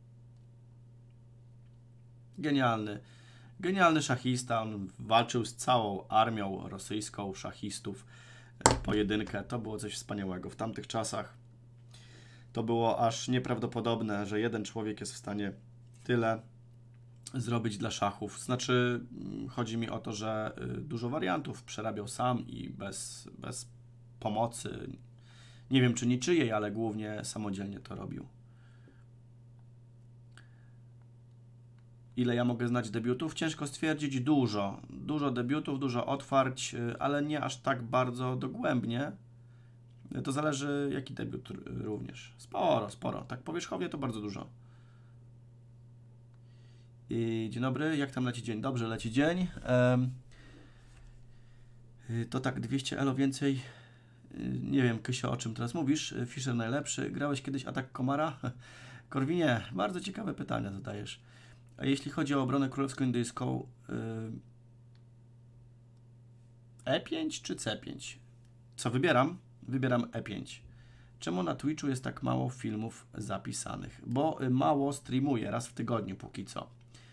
Genialny. Genialny szachista. On walczył z całą armią rosyjską szachistów. Pojedynkę. To było coś wspaniałego. W tamtych czasach to było aż nieprawdopodobne, że jeden człowiek jest w stanie tyle zrobić dla szachów. Znaczy, chodzi mi o to, że dużo wariantów przerabiał sam i bez pomocy. Nie wiem, czy niczyjej, ale głównie samodzielnie to robił. Ile ja mogę znać debiutów? Ciężko stwierdzić. Dużo. Dużo debiutów, dużo otwarć, ale nie aż tak bardzo dogłębnie. To zależy, jaki debiut również. Sporo. Tak powierzchownie to bardzo dużo. Dzień dobry, jak tam leci dzień? Dobrze leci dzień. To tak 200 elo więcej. Nie wiem, Kysio, o czym teraz mówisz. Fischer najlepszy. Grałeś kiedyś Atak Komara? Korwinie, bardzo ciekawe pytania zadajesz. A jeśli chodzi o obronę królewsko-indyjską, E5 czy C5? Co wybieram? Wybieram E5. Czemu na Twitchu jest tak mało filmów zapisanych? Bo mało streamuję, raz w tygodniu póki co.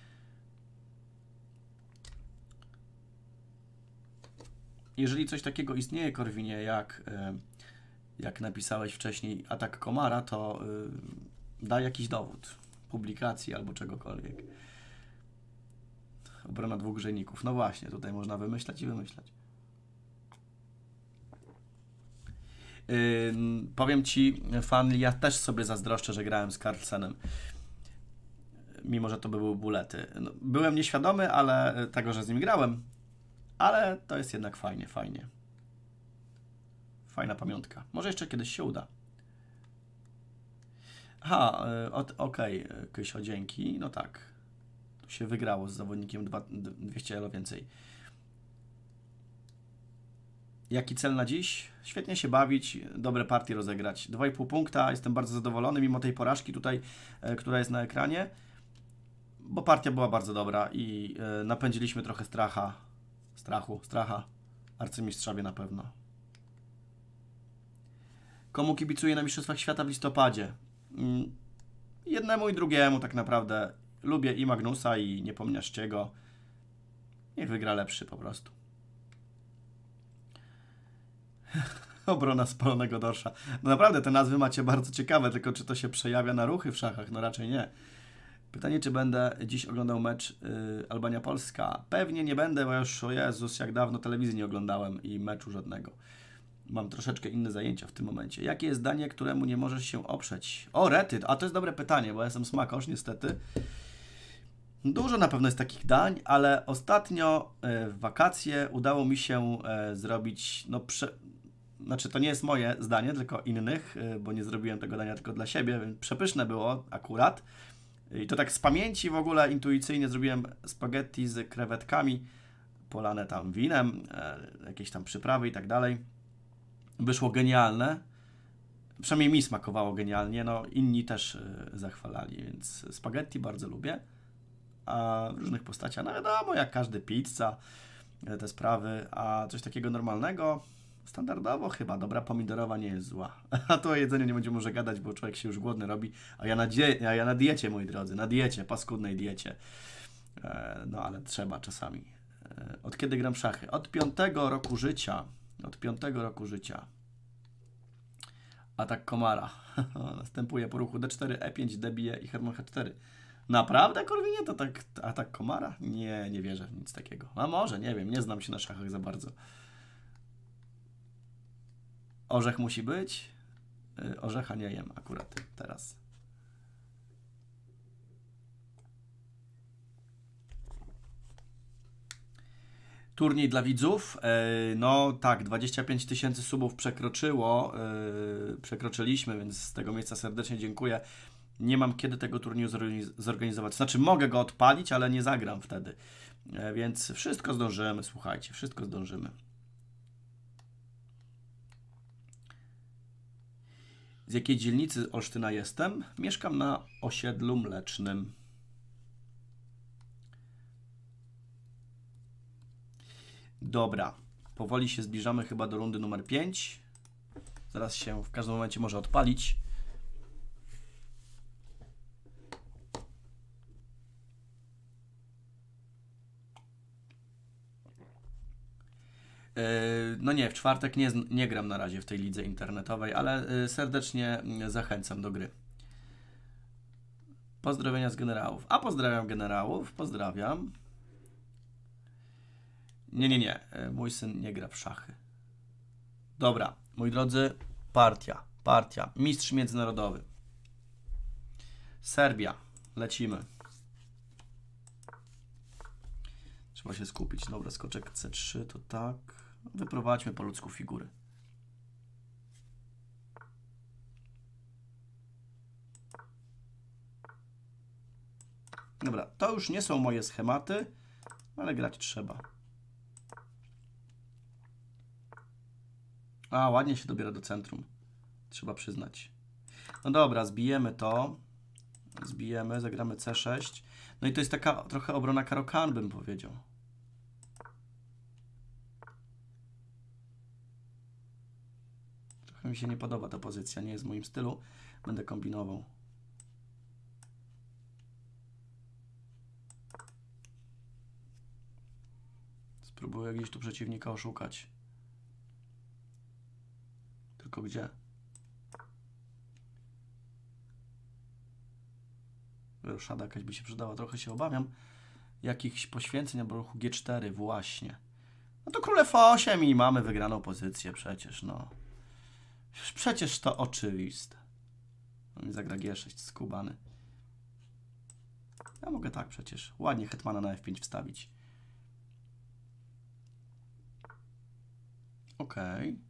Jeżeli coś takiego istnieje, Korwinie, jak napisałeś wcześniej Atak Komara, to daj jakiś dowód, publikacji albo czegokolwiek. Obrona dwóch grzejników. No właśnie, tutaj można wymyślać i wymyślać. Powiem Ci, Fanli, ja też sobie zazdroszczę, że grałem z Carlsenem. Mimo, że to były bulety. No, byłem nieświadomy, ale tego, że z nim grałem. Ale to jest jednak fajnie. Fajna pamiątka. Może jeszcze kiedyś się uda. Aha, okej, Kysio, dzięki. No tak. Tu się wygrało z zawodnikiem 200 elo więcej. Jaki cel na dziś? Świetnie się bawić, dobre partie rozegrać. 2,5 punkta, jestem bardzo zadowolony mimo tej porażki tutaj, która jest na ekranie, bo partia była bardzo dobra i napędziliśmy trochę stracha. Arcymistrzowie na pewno. Komu kibicuję na Mistrzostwach Świata w listopadzie? Jednemu i drugiemu tak naprawdę. Lubię i Magnusa, i Niepomniaczciego. Niech wygra lepszy po prostu. Obrona spalonego dorsza. No naprawdę, te nazwy macie bardzo ciekawe, tylko czy to się przejawia na ruchy w szachach? No raczej nie. Pytanie, czy będę dziś oglądał mecz Albania-Polska? Pewnie nie będę, bo już, o Jezus, jak dawno telewizji nie oglądałem i meczu żadnego. Mam troszeczkę inne zajęcia w tym momencie. Jakie jest danie, któremu nie możesz się oprzeć? O, rety! A to jest dobre pytanie, bo ja jestem smakosz, niestety. Dużo na pewno jest takich dań, ale ostatnio w wakacje udało mi się zrobić, znaczy to nie jest moje zdanie, tylko innych, bo nie zrobiłem tego dania tylko dla siebie, więc przepyszne było akurat. I to tak z pamięci w ogóle intuicyjnie zrobiłem spaghetti z krewetkami, polane tam winem, jakieś tam przyprawy i tak dalej. Wyszło genialne. Przynajmniej mi smakowało genialnie, no inni też zachwalali, więc spaghetti bardzo lubię. A w różnych postaciach, no wiadomo, jak każdy, pizza, te sprawy, a coś takiego normalnego, standardowo chyba, dobra pomidorowa nie jest zła. A to o jedzeniu nie będziemy może gadać, bo człowiek się już głodny robi, a ja na diecie, moi drodzy, na diecie, paskudnej diecie. No ale trzeba czasami. Od kiedy gram w szachy? Od 5 roku życia. Od 5 roku życia. Atak komara. Następuje po ruchu D4, E5, D bije i Hermon H4. Naprawdę, Korwinie? To tak atak komara? Nie, nie wierzę w nic takiego. A może, nie wiem, nie znam się na szachach za bardzo. Orzech musi być? Orzecha nie jem akurat teraz. Turniej dla widzów. No tak, 25 000 subów przekroczyło. Przekroczyliśmy, więc z tego miejsca serdecznie dziękuję. Nie mam kiedy tego turnieju zorganizować. Znaczy mogę go odpalić, ale nie zagram wtedy. Więc wszystko zdążymy, słuchajcie, wszystko zdążymy. Z jakiej dzielnicy Olsztyna jestem? Mieszkam na osiedlu Mlecznym. Dobra, powoli się zbliżamy chyba do rundy numer 5. Zaraz się w każdym momencie może odpalić. No nie, w czwartek nie gram na razie w tej lidze internetowej, ale serdecznie zachęcam do gry. Pozdrowienia z generałów. A pozdrawiam generałów, pozdrawiam. Nie. Mój syn nie gra w szachy. Dobra, moi drodzy, partia. Mistrz międzynarodowy. Serbia. Lecimy. Trzeba się skupić. Dobra, skoczek C3 to tak. Wyprowadźmy po ludzku figury. Dobra, to już nie są moje schematy, ale grać trzeba. A, ładnie się dobiera do centrum. Trzeba przyznać. No dobra, zbijemy to. Zbijemy, zagramy C6. No i to jest taka trochę obrona Caro-Kann, bym powiedział. Trochę mi się nie podoba ta pozycja, nie jest w moim stylu. Będę kombinował. Spróbuję gdzieś tu przeciwnika oszukać. Tylko gdzie? Roszada jakaś by się przydała. Trochę się obawiam jakichś poświęceń albo ruchu G4 właśnie. No to król F8 i mamy wygraną pozycję przecież, no. Przecież to oczywiste. On mi zagra G6 skubany. Ja mogę tak przecież. Ładnie hetmana na F5 wstawić. Okej.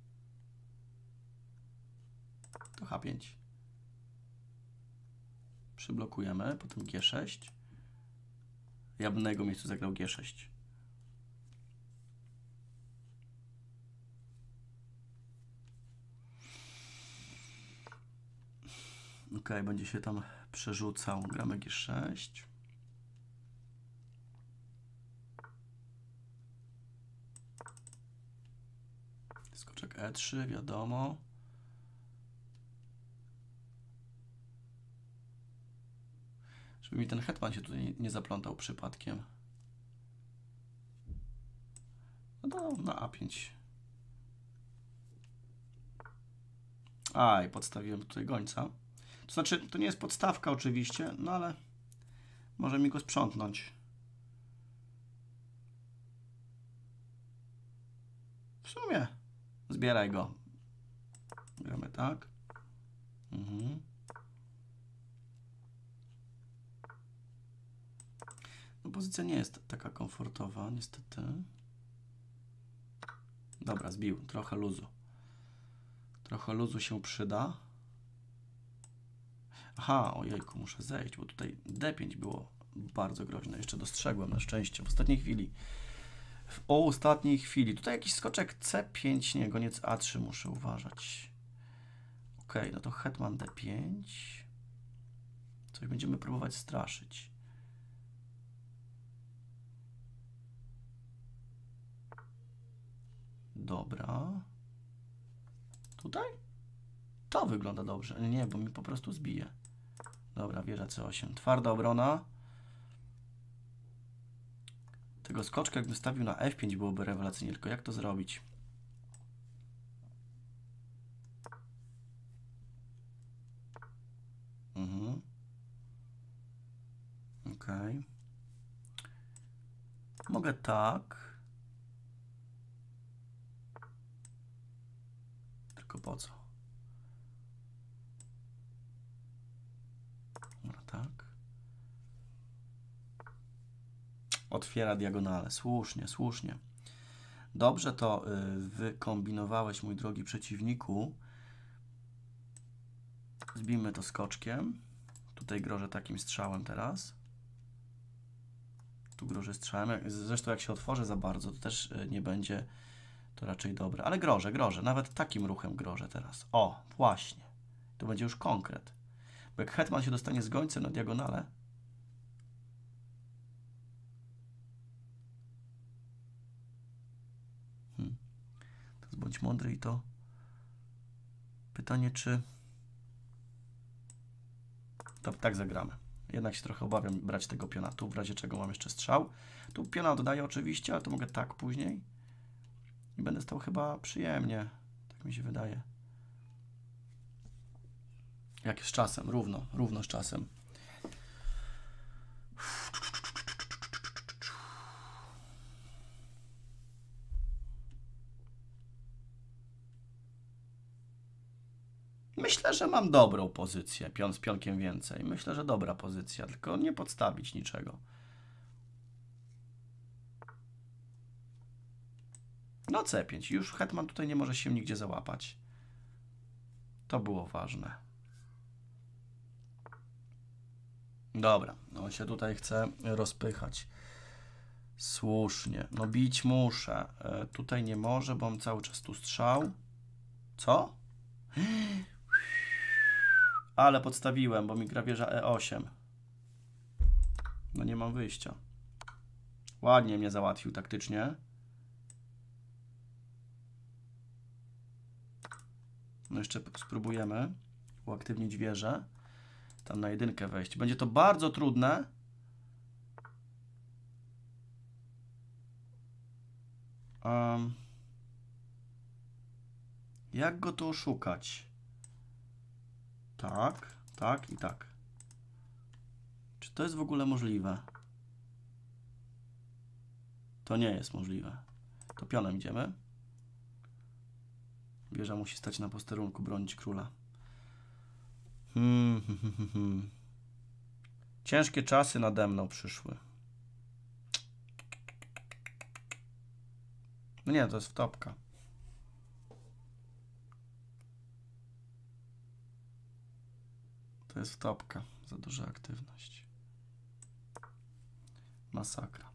To H5. Przyblokujemy, potem G6. Ja bym na jego miejscu zagrał G6. Ok, będzie się tam przerzucał. Gramy G6. Skoczek E3, wiadomo. Żeby mi ten hetman się tutaj nie zaplątał przypadkiem. No to na A5. Aj, podstawiłem tutaj gońca. To znaczy, to nie jest podstawka oczywiście, no ale może mi go sprzątnąć. W sumie zbieraj go. Gramy tak. No, pozycja nie jest taka komfortowa, niestety. Dobra, zbił. Trochę luzu. Trochę luzu się przyda. Aha, ojejku, muszę zejść, bo tutaj D5 było bardzo groźne. Jeszcze dostrzegłem na szczęście w ostatniej chwili. W ostatniej chwili. Tutaj jakiś skoczek C5, nie, goniec A3 muszę uważać. Ok, no to hetman D5. Coś będziemy próbować straszyć. Dobra. Tutaj? To wygląda dobrze. Nie, bo mi po prostu zbije. Dobra, wieża C8. Twarda obrona. Tego skoczka jakbym stawił na F5 byłoby rewelacyjnie, tylko jak to zrobić? Okej. Mogę tak. Tylko po co? No tak. Otwiera diagonale. Słusznie, słusznie. Dobrze to wykombinowałeś, mój drogi przeciwniku. Zbijmy to skoczkiem. Tutaj grożę takim strzałem teraz. Tu grożę strzałem. Zresztą jak się otworzę za bardzo, to też nie będzie to raczej dobre. Ale grożę. Nawet takim ruchem grożę teraz. O, właśnie. Tu będzie już konkret. Bo jak hetman się dostanie z gońcem na diagonale, to bądź mądry i to pytanie, czy to tak zagramy. Jednak się trochę obawiam brać tego piona tu, w razie czego mam jeszcze strzał. Tu piona oddaję oczywiście, ale to mogę tak później. I będę stał chyba przyjemnie. Tak mi się wydaje. Jak z czasem, równo z czasem. Myślę, że mam dobrą pozycję. Pion z pionkiem więcej. Myślę, że dobra pozycja, tylko nie podstawić niczego. No C5. Już hetman tutaj nie może się nigdzie załapać. To było ważne. Dobra, on się tutaj chce rozpychać. Słusznie. No bić muszę. Tutaj nie może, bo mam cały czas tu strzał. Co? Ale podstawiłem, bo mi gra wieża E8. No nie mam wyjścia. Ładnie mnie załatwił taktycznie. No jeszcze spróbujemy uaktywnić wieżę. Tam na jedynkę wejść. Będzie to bardzo trudne. Jak go tu oszukać? Tak, tak i tak. Czy to jest w ogóle możliwe? To nie jest możliwe. To pionem idziemy. Wieża musi stać na posterunku, bronić króla. Ciężkie czasy nade mną przyszły. No nie, to jest wtopka. To jest wtopka. Za duża aktywność. Masakra.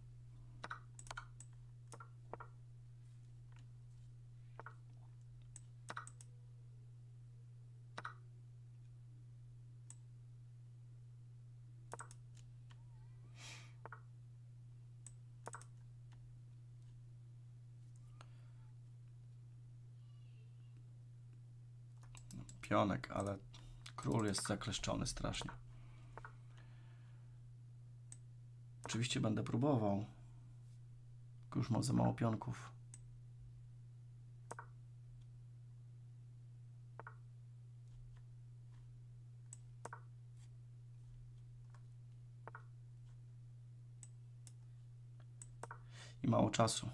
Pionek, ale król jest zakleszczony strasznie. Oczywiście będę próbował. Tylko już mam za mało pionków. I mało czasu.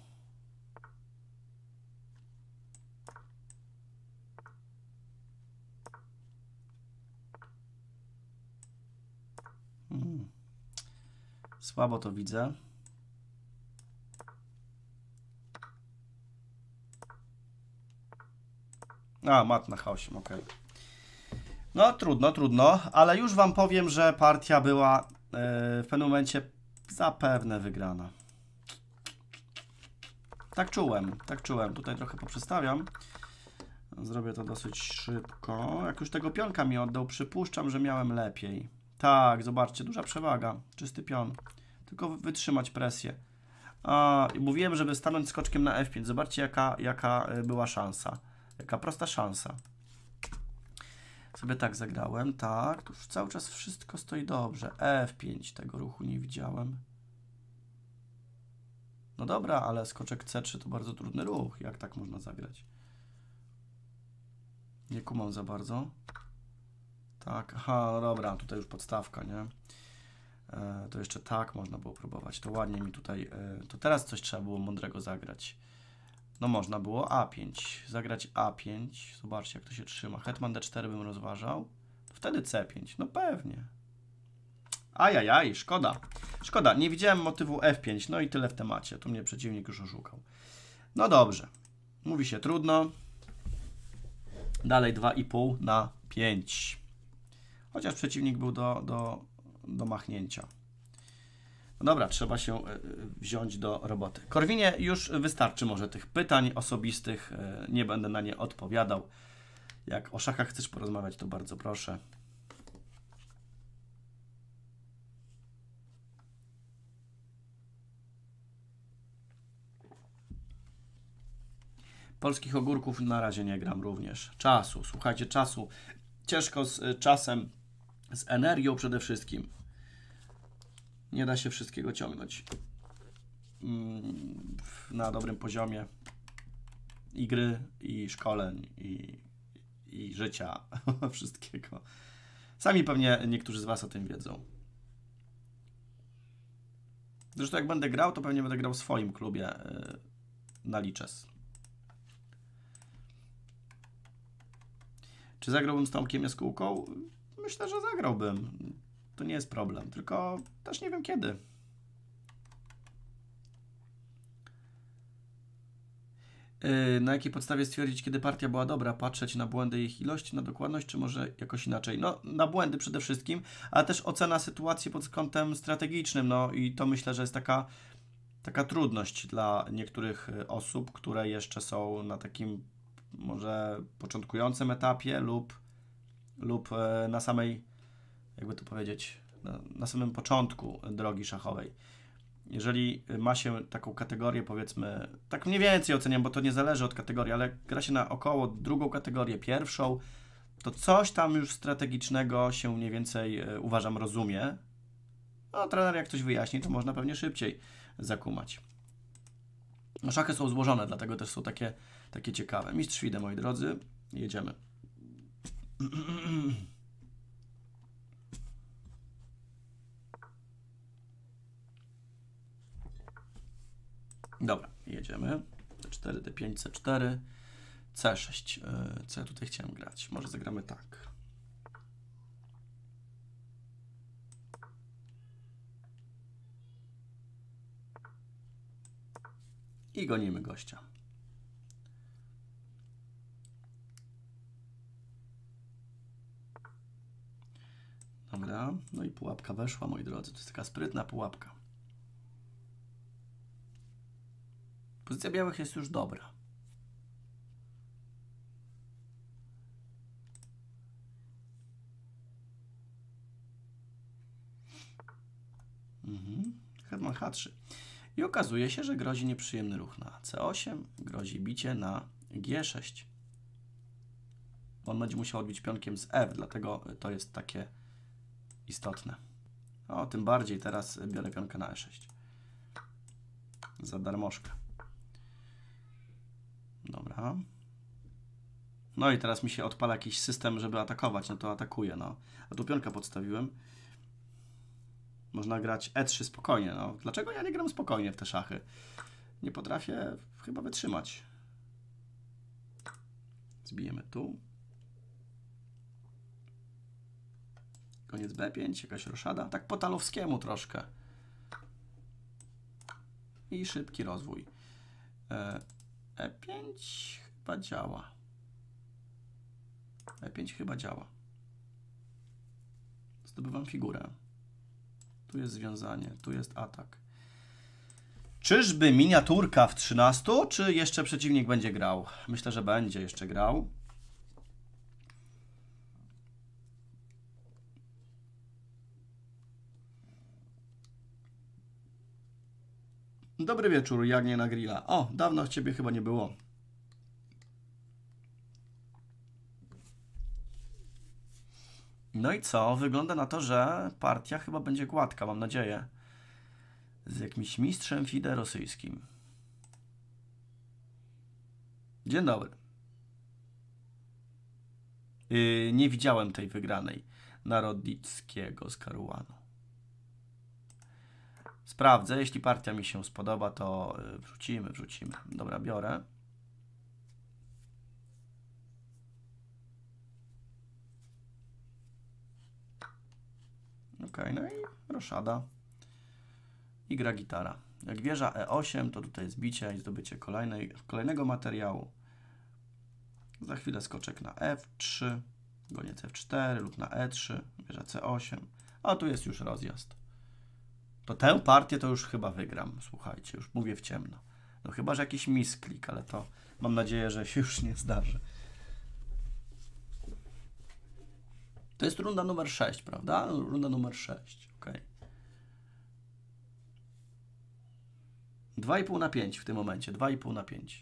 Słabo to widzę. A, mat na chaosie, ok. No, trudno, ale już wam powiem, że partia była w pewnym momencie zapewne wygrana. Tak czułem. Tutaj trochę poprzestawiam. Zrobię to dosyć szybko. Jak już tego pionka mi oddał, przypuszczam, że miałem lepiej. Tak, zobaczcie, duża przewaga. Czysty pion. Tylko wytrzymać presję. Mówiłem, żeby stanąć skoczkiem na F5. Zobaczcie, jaka była szansa. Jaka prosta szansa. Sobie tak zagrałem. Tak, tu już cały czas wszystko stoi dobrze. F5, tego ruchu nie widziałem. No dobra, ale skoczek C3 to bardzo trudny ruch. Jak tak można zagrać? Nie kumam za bardzo. Tak, aha, no dobra, tutaj już podstawka, nie? To jeszcze tak można było próbować. To ładnie mi tutaj... to teraz coś trzeba było mądrego zagrać. No można było A5. Zagrać A5. Zobaczcie, jak to się trzyma. Hetman D4 bym rozważał. Wtedy C5. No pewnie. Ajajaj, szkoda. Szkoda, nie widziałem motywu F5. No i tyle w temacie. Tu mnie przeciwnik już oszukał. No dobrze. Mówi się trudno. Dalej 2,5 na 5. Chociaż przeciwnik był do machnięcia. No dobra, trzeba się wziąć do roboty. Korwinie, już wystarczy może tych pytań osobistych. Nie będę na nie odpowiadał. Jak o szachach chcesz porozmawiać, to bardzo proszę. Polskich ogórków na razie nie gram również. Czasu, słuchajcie, czasu. Ciężko z czasem, z energią przede wszystkim. Nie da się wszystkiego ciągnąć na dobrym poziomie i gry, i szkoleń, i życia, wszystkiego. Sami pewnie niektórzy z Was o tym wiedzą. Zresztą jak będę grał, to pewnie będę grał w swoim klubie na Lichess. Czy zagrałbym z Tomkiem Jaskółką? Myślę, że zagrałbym. To nie jest problem, tylko też nie wiem kiedy. Na jakiej podstawie stwierdzić, kiedy partia była dobra? Patrzeć na błędy ich ilości, na dokładność, czy może jakoś inaczej? No, na błędy przede wszystkim, ale też ocena sytuacji pod kątem strategicznym. No i to myślę, że jest taka trudność dla niektórych osób, które jeszcze są na takim może początkującym etapie lub na samej, jakby to powiedzieć, na samym początku drogi szachowej. Jeżeli ma się taką kategorię, powiedzmy, tak mniej więcej oceniam, bo to nie zależy od kategorii, ale gra się na około drugą kategorię, pierwszą, to coś tam już strategicznego się mniej więcej, uważam, rozumie. No, trener jak coś wyjaśni, to można pewnie szybciej zakumać. No, szachy są złożone, dlatego też są takie ciekawe. Mistrz FIDE, moi drodzy, jedziemy. Dobra, jedziemy. D4, D5, C4, C6. Co ja tutaj chciałem grać? Może zagramy tak. I gonimy gościa. Dobra, no i pułapka weszła, moi drodzy. To jest taka sprytna pułapka. Pozycja białych jest już dobra. Hetman H3. I okazuje się, że grozi nieprzyjemny ruch na C8, grozi bicie na G6. On będzie musiał odbić pionkiem z F, dlatego to jest takie istotne. O, tym bardziej teraz biorę pionkę na E6. Za darmożkę. Dobra. No i teraz mi się odpala jakiś system, żeby atakować. No to atakuję, no. A tu pionkę podstawiłem. Można grać E3 spokojnie, no. Dlaczego ja nie gram spokojnie w te szachy? Nie potrafię chyba wytrzymać. Zbijemy tu. Koniec B5, jakaś roszada. Tak po talowskiemu troszkę. I szybki rozwój. E5 chyba działa. E5 chyba działa. Zdobywam figurę. Tu jest związanie, tu jest atak. Czyżby miniaturka w 13, czy jeszcze przeciwnik będzie grał? Myślę, że będzie jeszcze grał. Dobry wieczór, Jagnie na grilla. O, dawno Ciebie chyba nie było. No i co? Wygląda na to, że partia chyba będzie gładka, mam nadzieję. z jakimś mistrzem FIDE rosyjskim. Dzień dobry. Nie widziałem tej wygranej Narodickiego z Karuanu. Sprawdzę, jeśli partia mi się spodoba, to wrzucimy. Dobra, biorę. Ok, no i roszada. I gra gitara. Jak wieża E8, to tutaj jest bicie i zdobycie kolejnego materiału. Za chwilę skoczek na F3, goniec F4 lub na E3, wieża C8. A tu jest już rozjazd. To tę partię to już chyba wygram. Słuchajcie, już mówię w ciemno. No chyba, że jakiś misklik, ale to mam nadzieję, że się już nie zdarzy. To jest runda numer 6, prawda? Runda numer 6, ok. 2,5 na 5 w tym momencie, 2,5 na 5.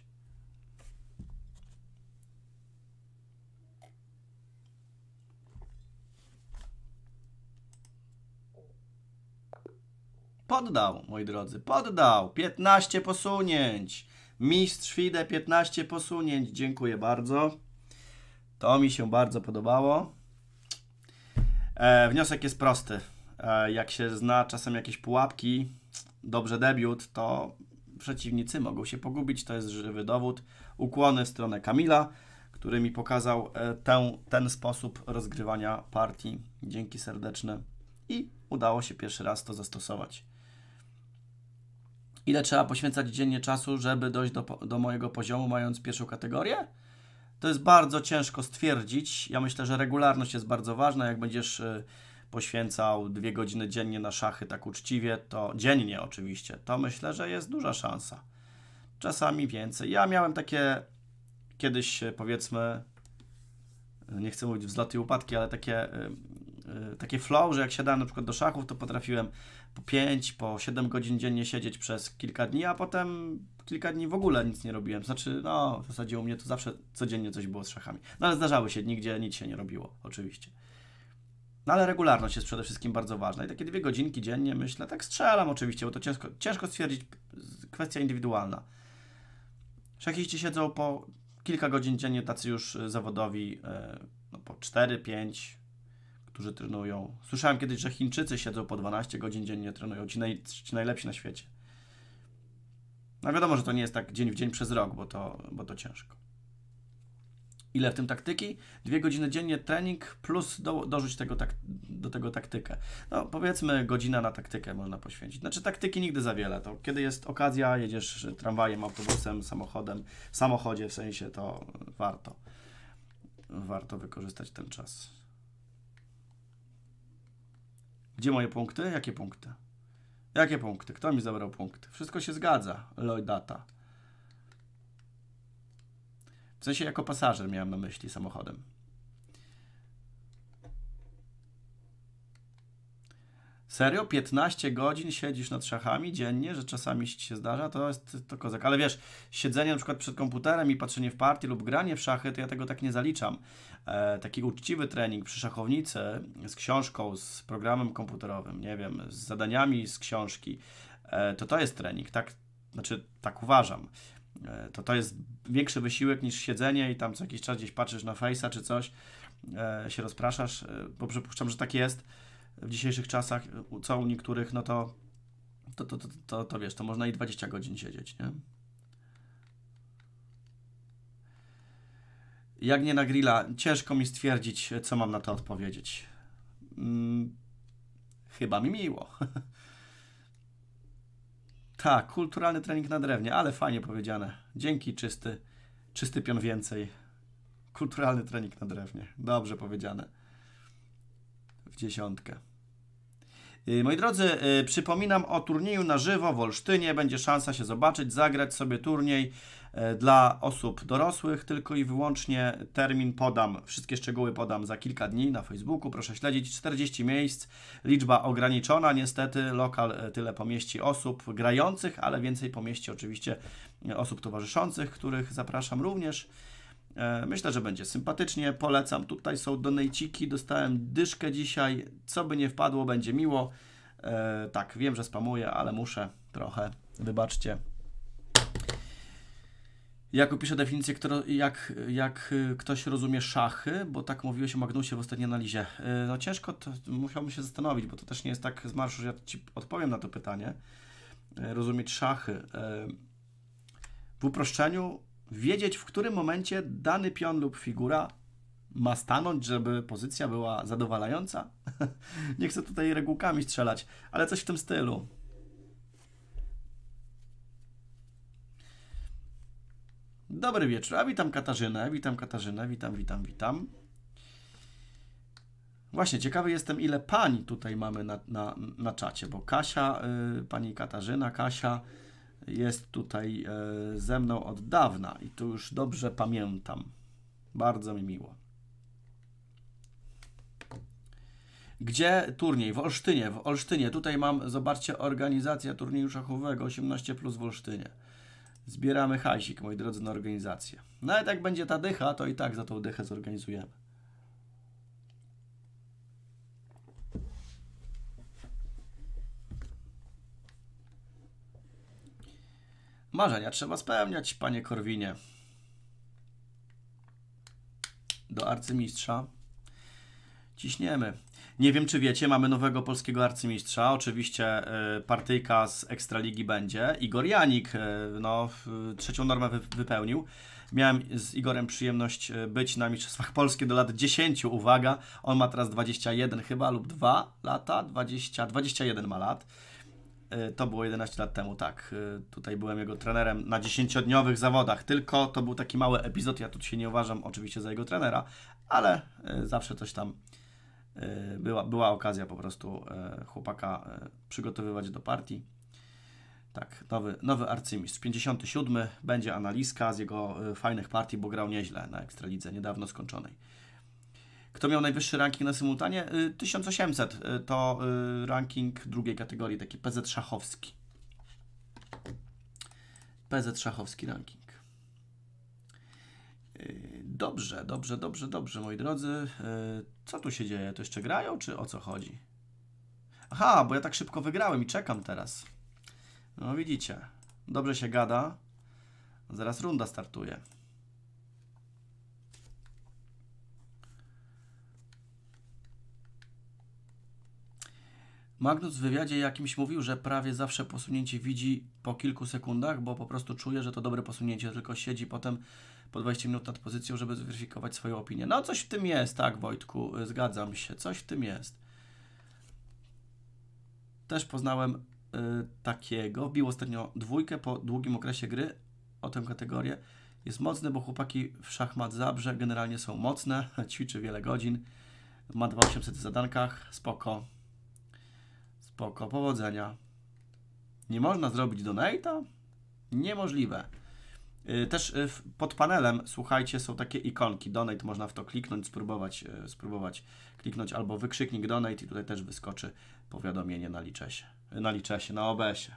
Poddał, moi drodzy, poddał. 15 posunięć. Mistrz FIDE 15 posunięć. Dziękuję bardzo. To mi się bardzo podobało. Wniosek jest prosty. Jak się zna czasem jakieś pułapki, dobrze debiut, to przeciwnicy mogą się pogubić. To jest żywy dowód. Ukłony w stronę Kamila, który mi pokazał ten sposób rozgrywania partii. Dzięki serdeczne. I udało się pierwszy raz to zastosować. Ile trzeba poświęcać dziennie czasu, żeby dojść do mojego poziomu, mając pierwszą kategorię? To jest bardzo ciężko stwierdzić. Ja myślę, że regularność jest bardzo ważna. Jak będziesz poświęcał 2 godziny dziennie na szachy tak uczciwie, to dziennie oczywiście, to myślę, że jest duża szansa. Czasami więcej. Ja miałem takie kiedyś, powiedzmy, nie chcę mówić wzloty i upadki, ale takie flow, że jak siadałem na przykład do szachów, to potrafiłem po 5, po 7 godzin dziennie siedzieć przez kilka dni, a potem kilka dni w ogóle nic nie robiłem. Znaczy, no, w zasadzie u mnie to zawsze codziennie coś było z szachami. No ale zdarzały się dni, gdzie nic się nie robiło, oczywiście. No ale regularność jest przede wszystkim bardzo ważna. I takie 2 godzinki dziennie, myślę, tak strzelam oczywiście, bo to ciężko stwierdzić, kwestia indywidualna. Szachiści siedzą po kilka godzin dziennie, tacy już zawodowi, no, po 4-5, którzy trenują. Słyszałem kiedyś, że Chińczycy siedzą po 12 godzin dziennie, trenują, ci najlepsi na świecie. No wiadomo, że to nie jest tak dzień w dzień przez rok, bo to ciężko. Ile w tym taktyki? 2 godziny dziennie trening plus dorzuć do tego taktykę. No powiedzmy godzina na taktykę można poświęcić. Znaczy taktyki nigdy za wiele. To kiedy jest okazja, jedziesz tramwajem, autobusem, samochodem, w samochodzie w sensie, to warto wykorzystać ten czas. Gdzie moje punkty? Jakie punkty? Jakie punkty? Kto mi zabrał punkty? Wszystko się zgadza. Lloydata. W sensie jako pasażer miałem na myśli samochodem. Serio? 15 godzin siedzisz nad szachami dziennie, że czasami ci się zdarza? To kozak. Ale wiesz, siedzenie na przykład przed komputerem i patrzenie w partii lub granie w szachy, to ja tego tak nie zaliczam. Taki uczciwy trening przy szachownicy z książką, z programem komputerowym, nie wiem, z zadaniami z książki, to jest trening. Tak, znaczy, tak uważam. To jest większy wysiłek niż siedzenie i tam co jakiś czas gdzieś patrzysz na Face'a czy coś, się rozpraszasz, bo przypuszczam, że tak jest w dzisiejszych czasach, co u niektórych, no to wiesz, to można i 20 godzin siedzieć, nie? Jak nie na grilla, ciężko mi stwierdzić, co mam na to odpowiedzieć. Chyba mi miło. Tak, kulturalny trening na drewnie, ale fajnie powiedziane. Dzięki, czysty pion więcej. Kulturalny trening na drewnie. Dobrze powiedziane. W 10. Moi drodzy, przypominam o turnieju na żywo w Olsztynie. Będzie szansa się zobaczyć, zagrać sobie turniej dla osób dorosłych. Tylko i wyłącznie termin podam, wszystkie szczegóły podam za kilka dni na Facebooku. Proszę śledzić. 40 miejsc, liczba ograniczona. Niestety lokal tyle pomieści osób grających, ale więcej pomieści oczywiście osób towarzyszących, których zapraszam również. Myślę, że będzie sympatycznie, polecam. Tutaj są donejciki, dostałem dyszkę dzisiaj, co by nie wpadło, będzie miło. Tak, wiem, że spamuję, ale muszę trochę, wybaczcie. Jak opiszę definicję, jak ktoś rozumie szachy, bo tak mówiłeś o Magnusie w ostatniej analizie. No ciężko, to musiałbym się zastanowić, bo to też nie jest tak z marszu, że ja Ci odpowiem na to pytanie. Rozumieć szachy. W uproszczeniu wiedzieć, w którym momencie dany pion lub figura ma stanąć, żeby pozycja była zadowalająca. Nie chcę tutaj regułkami strzelać, ale coś w tym stylu. Dobry wieczór, a witam Katarzynę, witam. Właśnie, ciekawy jestem, ile pań tutaj mamy na czacie, bo Kasia, pani Katarzyna, Kasia jest tutaj ze mną od dawna i tu już dobrze pamiętam. Bardzo mi miło. Gdzie turniej? W Olsztynie. W Olsztynie. Tutaj mam, zobaczcie, organizacja turnieju szachowego 18+ w Olsztynie. Zbieramy hajsik, moi drodzy, na organizację. Nawet jak będzie ta dycha, to i tak za tą dychę zorganizujemy. Marzenia trzeba spełniać, panie Korwinie. Do arcymistrza. Ciśniemy. Nie wiem, czy wiecie, mamy nowego polskiego arcymistrza. Oczywiście partyjka z Ekstraligi będzie. Igor Janik, no, trzecią normę wypełnił. Miałem z Igorem przyjemność być na Mistrzostwach Polskie do lat 10. Uwaga, on ma teraz 21 chyba lub 2 lata. 21 ma lat. To było 11 lat temu, tak. Tutaj byłem jego trenerem na 10-dniowych zawodach. Tylko to był taki mały epizod. Ja tu się nie uważam oczywiście za jego trenera, ale zawsze coś tam była okazja po prostu chłopaka przygotowywać do partii. Tak, nowy arcymistrz. 57. Będzie analizka z jego fajnych partii, bo grał nieźle na Ekstralidze, niedawno skończonej. Kto miał najwyższy ranking na symultanie? 1800 to ranking drugiej kategorii, taki PZ szachowski. PZ szachowski ranking. Dobrze, moi drodzy. Co tu się dzieje? To jeszcze grają, czy o co chodzi? Aha, bo ja tak szybko wygrałem i czekam teraz. No widzicie, dobrze się gada. Zaraz runda startuje. Magnus w wywiadzie jakimś mówił, że prawie zawsze posunięcie widzi po kilku sekundach, bo po prostu czuje, że to dobre posunięcie, tylko siedzi potem po 20 minut nad pozycją, żeby zweryfikować swoją opinię. No coś w tym jest, tak Wojtku, zgadzam się, coś w tym jest. Też poznałem takiego, wbił ostatnio 2 po długim okresie gry o tę kategorię. Jest mocny, bo chłopaki w Szachmat Zabrze generalnie są mocne, ćwiczy wiele godzin, ma 2800 w zadankach, spoko. Spoko, powodzenia. Nie można zrobić donate'a? Niemożliwe. Też pod panelem, słuchajcie, są takie ikonki. Donate, można w to kliknąć, spróbować kliknąć albo wykrzyknik donate i tutaj też wyskoczy powiadomienie na liczę się, na OBS-ie.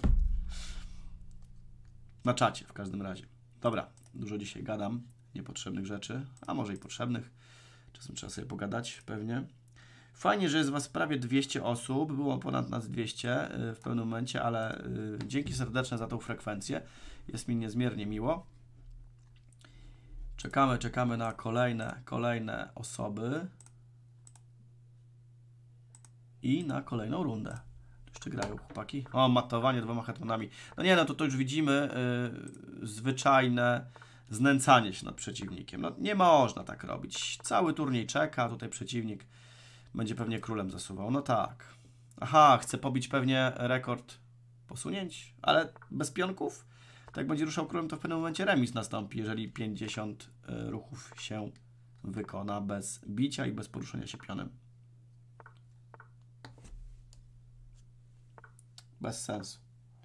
Na czacie w każdym razie. Dobra, dużo dzisiaj gadam, niepotrzebnych rzeczy, a może i potrzebnych. Czasem trzeba sobie pogadać pewnie. Fajnie, że jest Was prawie 200 osób, było ponad nas 200 w pewnym momencie, ale dzięki serdeczne za tą frekwencję. Jest mi niezmiernie miło. Czekamy na kolejne osoby i na kolejną rundę. Jeszcze grają chłopaki. O, matowanie 2 hetmanami. No nie, no to już widzimy zwyczajne znęcanie się nad przeciwnikiem. No nie można tak robić. Cały turniej czeka, tutaj przeciwnik będzie pewnie królem zasuwał. No tak. Aha, chce pobić pewnie rekord posunięć, ale bez pionków. Tak jak będzie ruszał królem, to w pewnym momencie remis nastąpi, jeżeli 50 ruchów się wykona bez bicia i bez poruszenia się pionem. Bez sensu.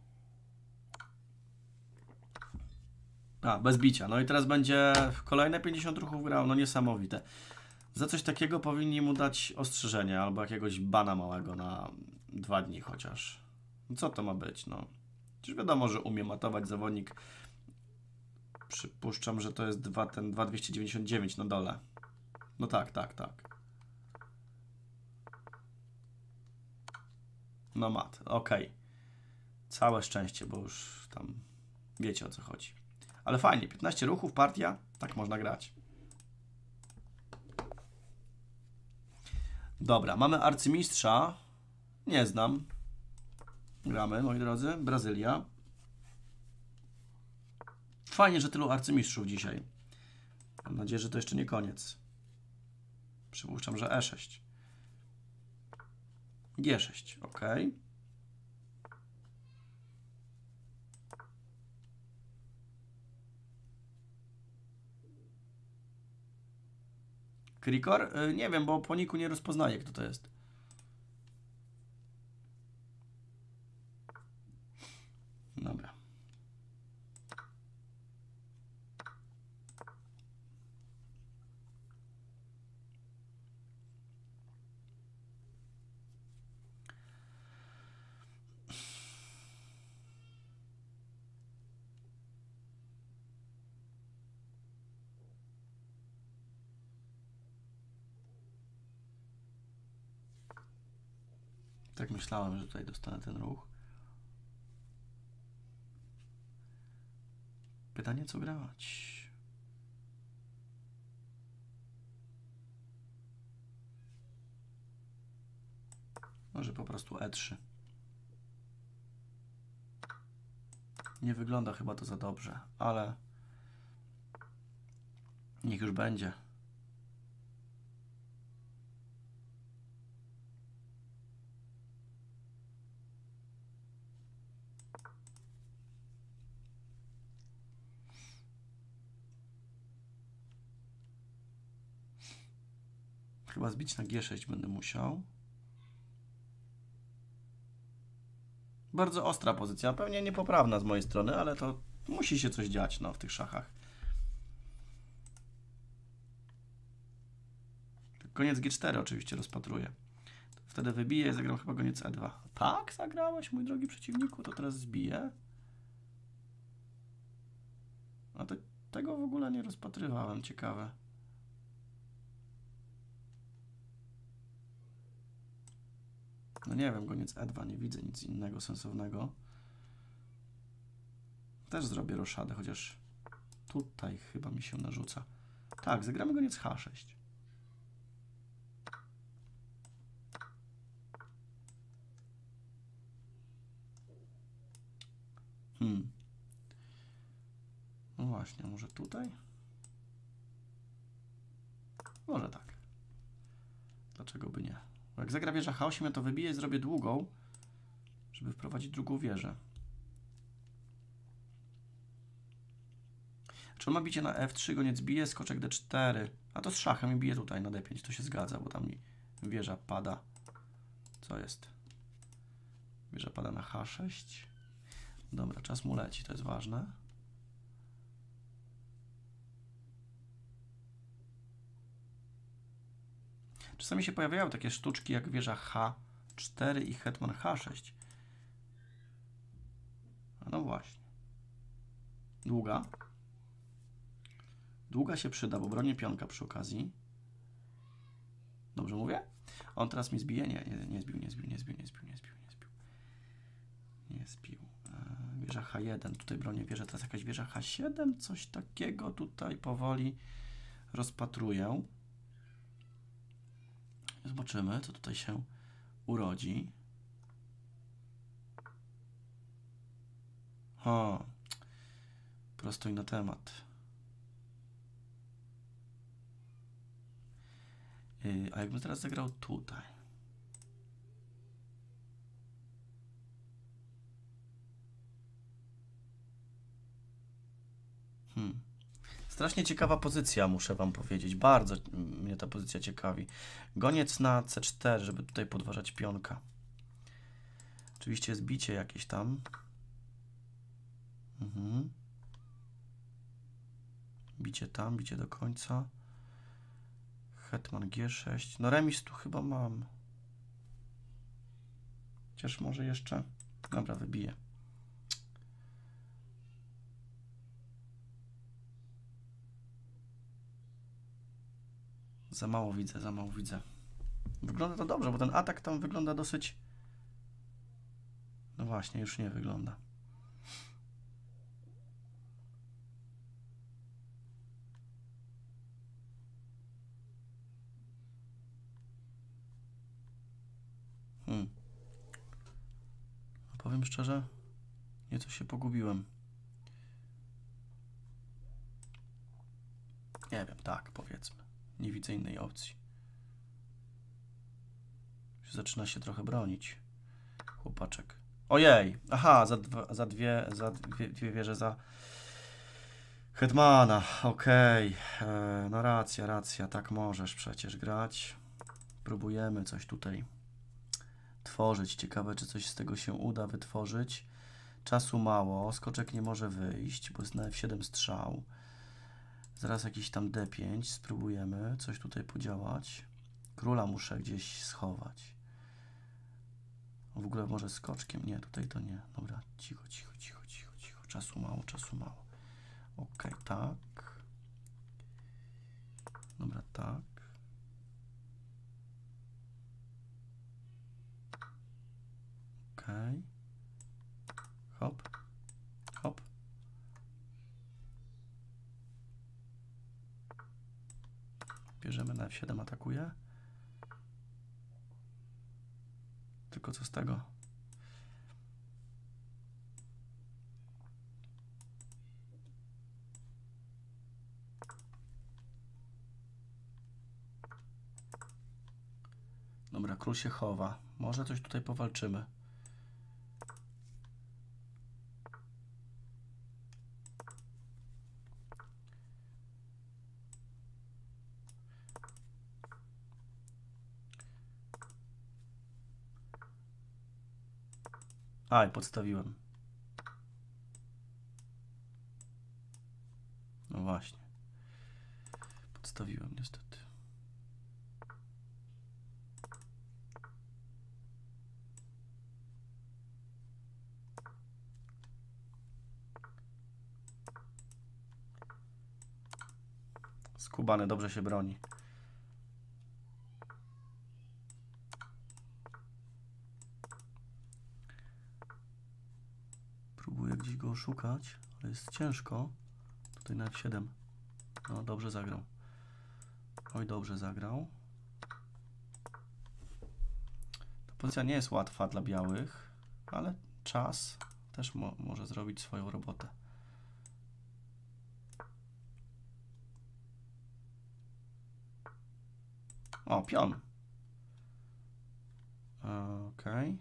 A, bez bicia. No i teraz będzie kolejne 50 ruchów grał. No niesamowite. Za coś takiego powinni mu dać ostrzeżenie albo jakiegoś bana małego na 2 dni chociaż. Co to ma być? No. Przecież wiadomo, że umie matować zawodnik. Przypuszczam, że to jest 2299 na dole. No tak. No mat, okej. Całe szczęście, bo już tam wiecie, o co chodzi. Ale fajnie, 15 ruchów, partia, tak można grać. Dobra, mamy arcymistrza. Nie znam. Gramy, moi drodzy. Brazylia. Fajnie, że tylu arcymistrzów dzisiaj. Mam nadzieję, że to jeszcze nie koniec. Przypuszczam, że E6. G6, ok. Krikor? Nie wiem, bo po niku nie rozpoznaję, kto to jest. Dobra. Tak myślałem, że tutaj dostanę ten ruch. Pytanie, co grać? Może po prostu E3. Nie wygląda chyba to za dobrze, ale niech już będzie. Chyba zbić na G6 będę musiał. Bardzo ostra pozycja, pewnie niepoprawna z mojej strony, ale to musi się coś dziać, no, w tych szachach. Koniec G4 oczywiście rozpatruję. Wtedy wybiję, zagram chyba koniec E2. Tak, zagrałeś, mój drogi przeciwniku, to teraz zbiję. A to tego w ogóle nie rozpatrywałem, ciekawe. No nie wiem, koniec E2, nie widzę nic innego sensownego. Też zrobię roszadę, chociaż tutaj chyba mi się narzuca. Tak, zagramy koniec H6. No właśnie, może tutaj? Może tak. Dlaczego by nie? Bo jak zagra wieża H8, ja to wybiję i zrobię długą, żeby wprowadzić drugą wieżę. Czy on ma bicie na F3, goniec bije, skoczek D4. A to z szachem i bije tutaj na D5, to się zgadza, bo tam mi wieża pada. Co jest? Wieża pada na H6. Dobra, czas mu leci, to jest ważne. Czasami się pojawiają takie sztuczki jak wieża H4 i hetman H6. No właśnie. Długa. Długa się przyda, bo bronię pionka przy okazji. Dobrze mówię? On teraz mi zbije? Nie zbił. Wieża H1, tutaj bronię wieżę, teraz jakaś wieża H7, coś takiego tutaj powoli rozpatruję. Zobaczymy, co tutaj się urodzi. O, prosto i na temat. A jakbym teraz zagrał tutaj? Strasznie ciekawa pozycja, muszę wam powiedzieć. Bardzo mnie ta pozycja ciekawi. Goniec na C4, żeby tutaj podważać pionka. Oczywiście jest bicie jakieś tam. Bicie tam, bicie do końca. Hetman G6. No remis tu chyba mam. Chociaż może jeszcze... Dobra, wybiję. Za mało widzę. Wygląda to dobrze, bo ten atak tam wygląda dosyć No właśnie, już nie wygląda. Powiem szczerze, nieco się pogubiłem. Nie wiem, tak powiedzmy. Nie widzę innej opcji. Zaczyna się trochę bronić. Chłopaczek. Ojej! Aha, za dwie wieże za hetmana. Okej. No racja. Tak możesz przecież grać. Próbujemy coś tutaj tworzyć. Ciekawe, czy coś z tego się uda wytworzyć. Czasu mało. Skoczek nie może wyjść, bo jest na F7 strzał. Zaraz jakiś tam D5. Spróbujemy coś tutaj podziałać. Króla muszę gdzieś schować. W ogóle może skoczkiem? Nie, tutaj to nie. Dobra, cicho. Czasu mało. Okej, tak. Dobra, tak. Okej. Hop. Bierzemy na F7, atakuje. Tylko co z tego? Dobra, król się chowa. Może coś tutaj powalczymy. Aj, podstawiłem. No właśnie. Podstawiłem niestety. Skubany dobrze się broni. Próbuję gdzieś go oszukać, ale jest ciężko. Tutaj na F7. No, dobrze zagrał. Oj, dobrze zagrał. Ta pozycja nie jest łatwa dla białych, ale czas też może zrobić swoją robotę. O, pion. Okej.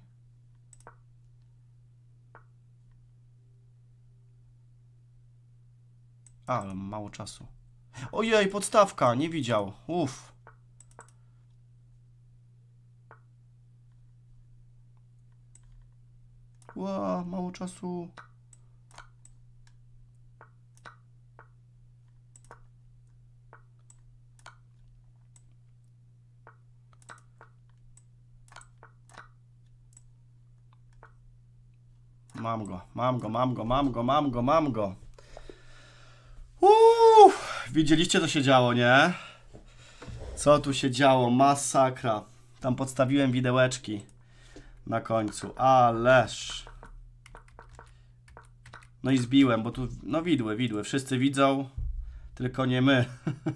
Ale mało czasu. Ojej, podstawka, nie widział. Uff. Ła, mało czasu. Mam go. Widzieliście, co się działo, nie? Co tu się działo? Masakra. Tam podstawiłem widełeczki na końcu. Ależ. No i zbiłem, bo tu, no widły. Wszyscy widzą, tylko nie my.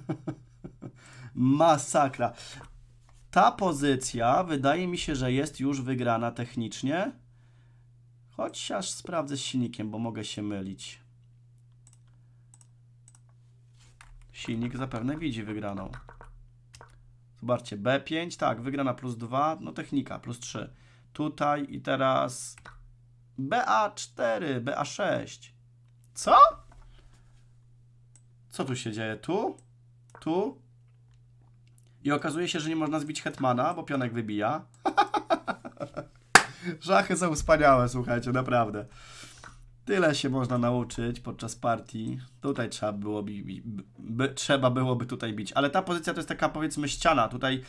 Masakra. Ta pozycja wydaje mi się, że jest już wygrana technicznie. Chociaż sprawdzę z silnikiem, bo mogę się mylić. Silnik zapewne widzi wygraną. Zobaczcie, B5, tak, wygrana +2, no technika, +3. Tutaj i teraz BA4, BA6. Co? Co tu się dzieje? Tu. I okazuje się, że nie można zbić hetmana, bo pionek wybija. Szachy są wspaniałe, słuchajcie, naprawdę. Tyle się można nauczyć podczas partii. Tutaj trzeba byłoby tutaj bić. Ale ta pozycja to jest taka, powiedzmy, ściana. Tutaj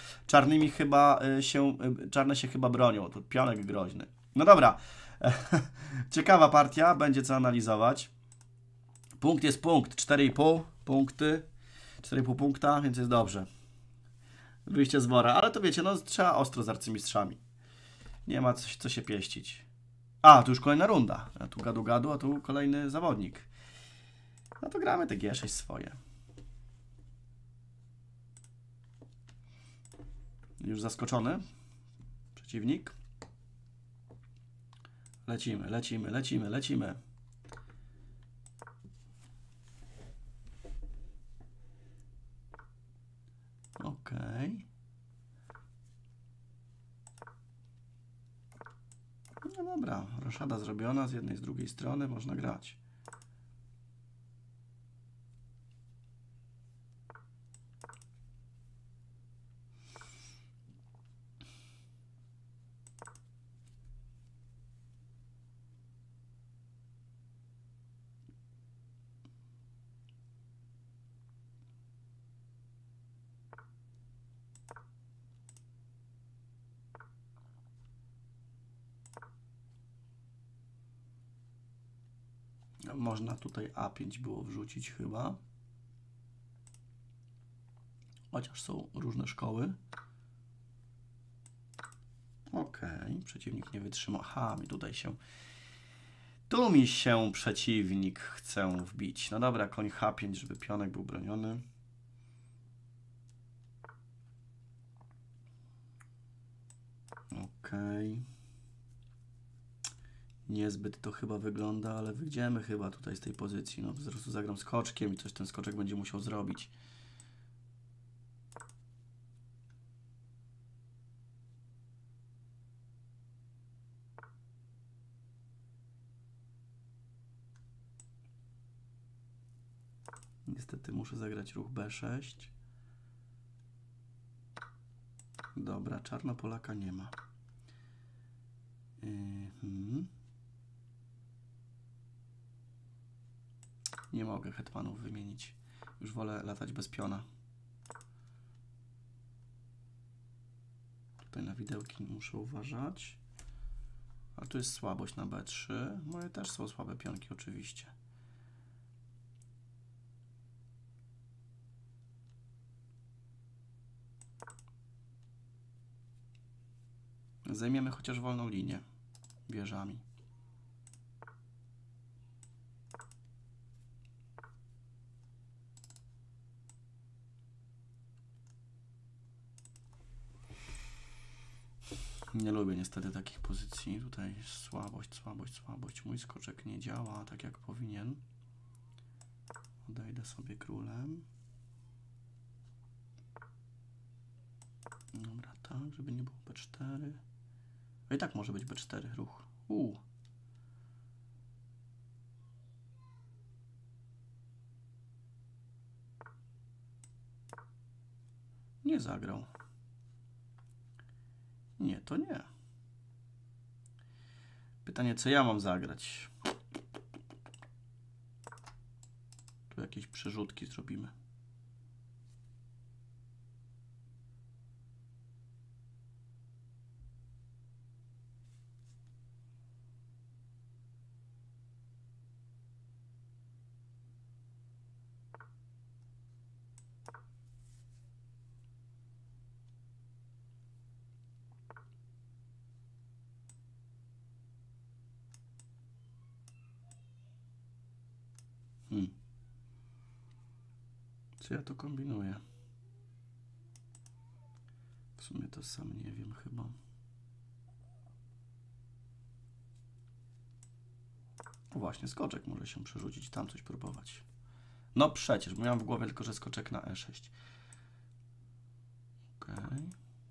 czarne się chyba bronią. Tu pionek groźny. No dobra. Ciekawa partia. Będzie co analizować. Punkt jest punkt. 4,5 punkty. 4,5 punkta, więc jest dobrze. Wyjście z wora. Ale to wiecie, no trzeba ostro z arcymistrzami. Nie ma co się pieścić. A, tu już kolejna runda. A tu gadu, a tu kolejny zawodnik. No to gramy te G6 swoje. Już zaskoczony przeciwnik. Lecimy. Okej. No dobra, roszada zrobiona z jednej, z drugiej strony, można grać. Można tutaj A5 było wrzucić chyba. Chociaż są różne szkoły. Okej, przeciwnik nie wytrzymał. Aha, tu mi się przeciwnik chce wbić. No dobra, koń H5, żeby pionek był broniony. Okej. Niezbyt to chyba wygląda, ale wyjdziemy chyba tutaj z tej pozycji. No po prostu zagram skoczkiem i coś ten skoczek będzie musiał zrobić. Niestety muszę zagrać ruch B6. Dobra, Czarnopolaka nie ma. Nie mogę hetmanów wymienić. Już wolę latać bez piona. Tutaj na widełki muszę uważać. A tu jest słabość na B3. Moje też są słabe pionki oczywiście. Zajmiemy chociaż wolną linię wieżami. Nie lubię niestety takich pozycji. Tutaj jest słabość. Mój skoczek nie działa tak jak powinien. Odejdę sobie królem. Dobra, tak, żeby nie było B4. A i tak może być B4 ruch. Nie zagrał. Nie, to nie. Pytanie, co ja mam zagrać? Tu jakieś przerzutki zrobimy. Co ja to kombinuję? W sumie to sam nie wiem chyba. O właśnie, skoczek może się przerzucić, tam coś próbować. No przecież, bo miałem w głowie tylko, że skoczek na E6. Okej.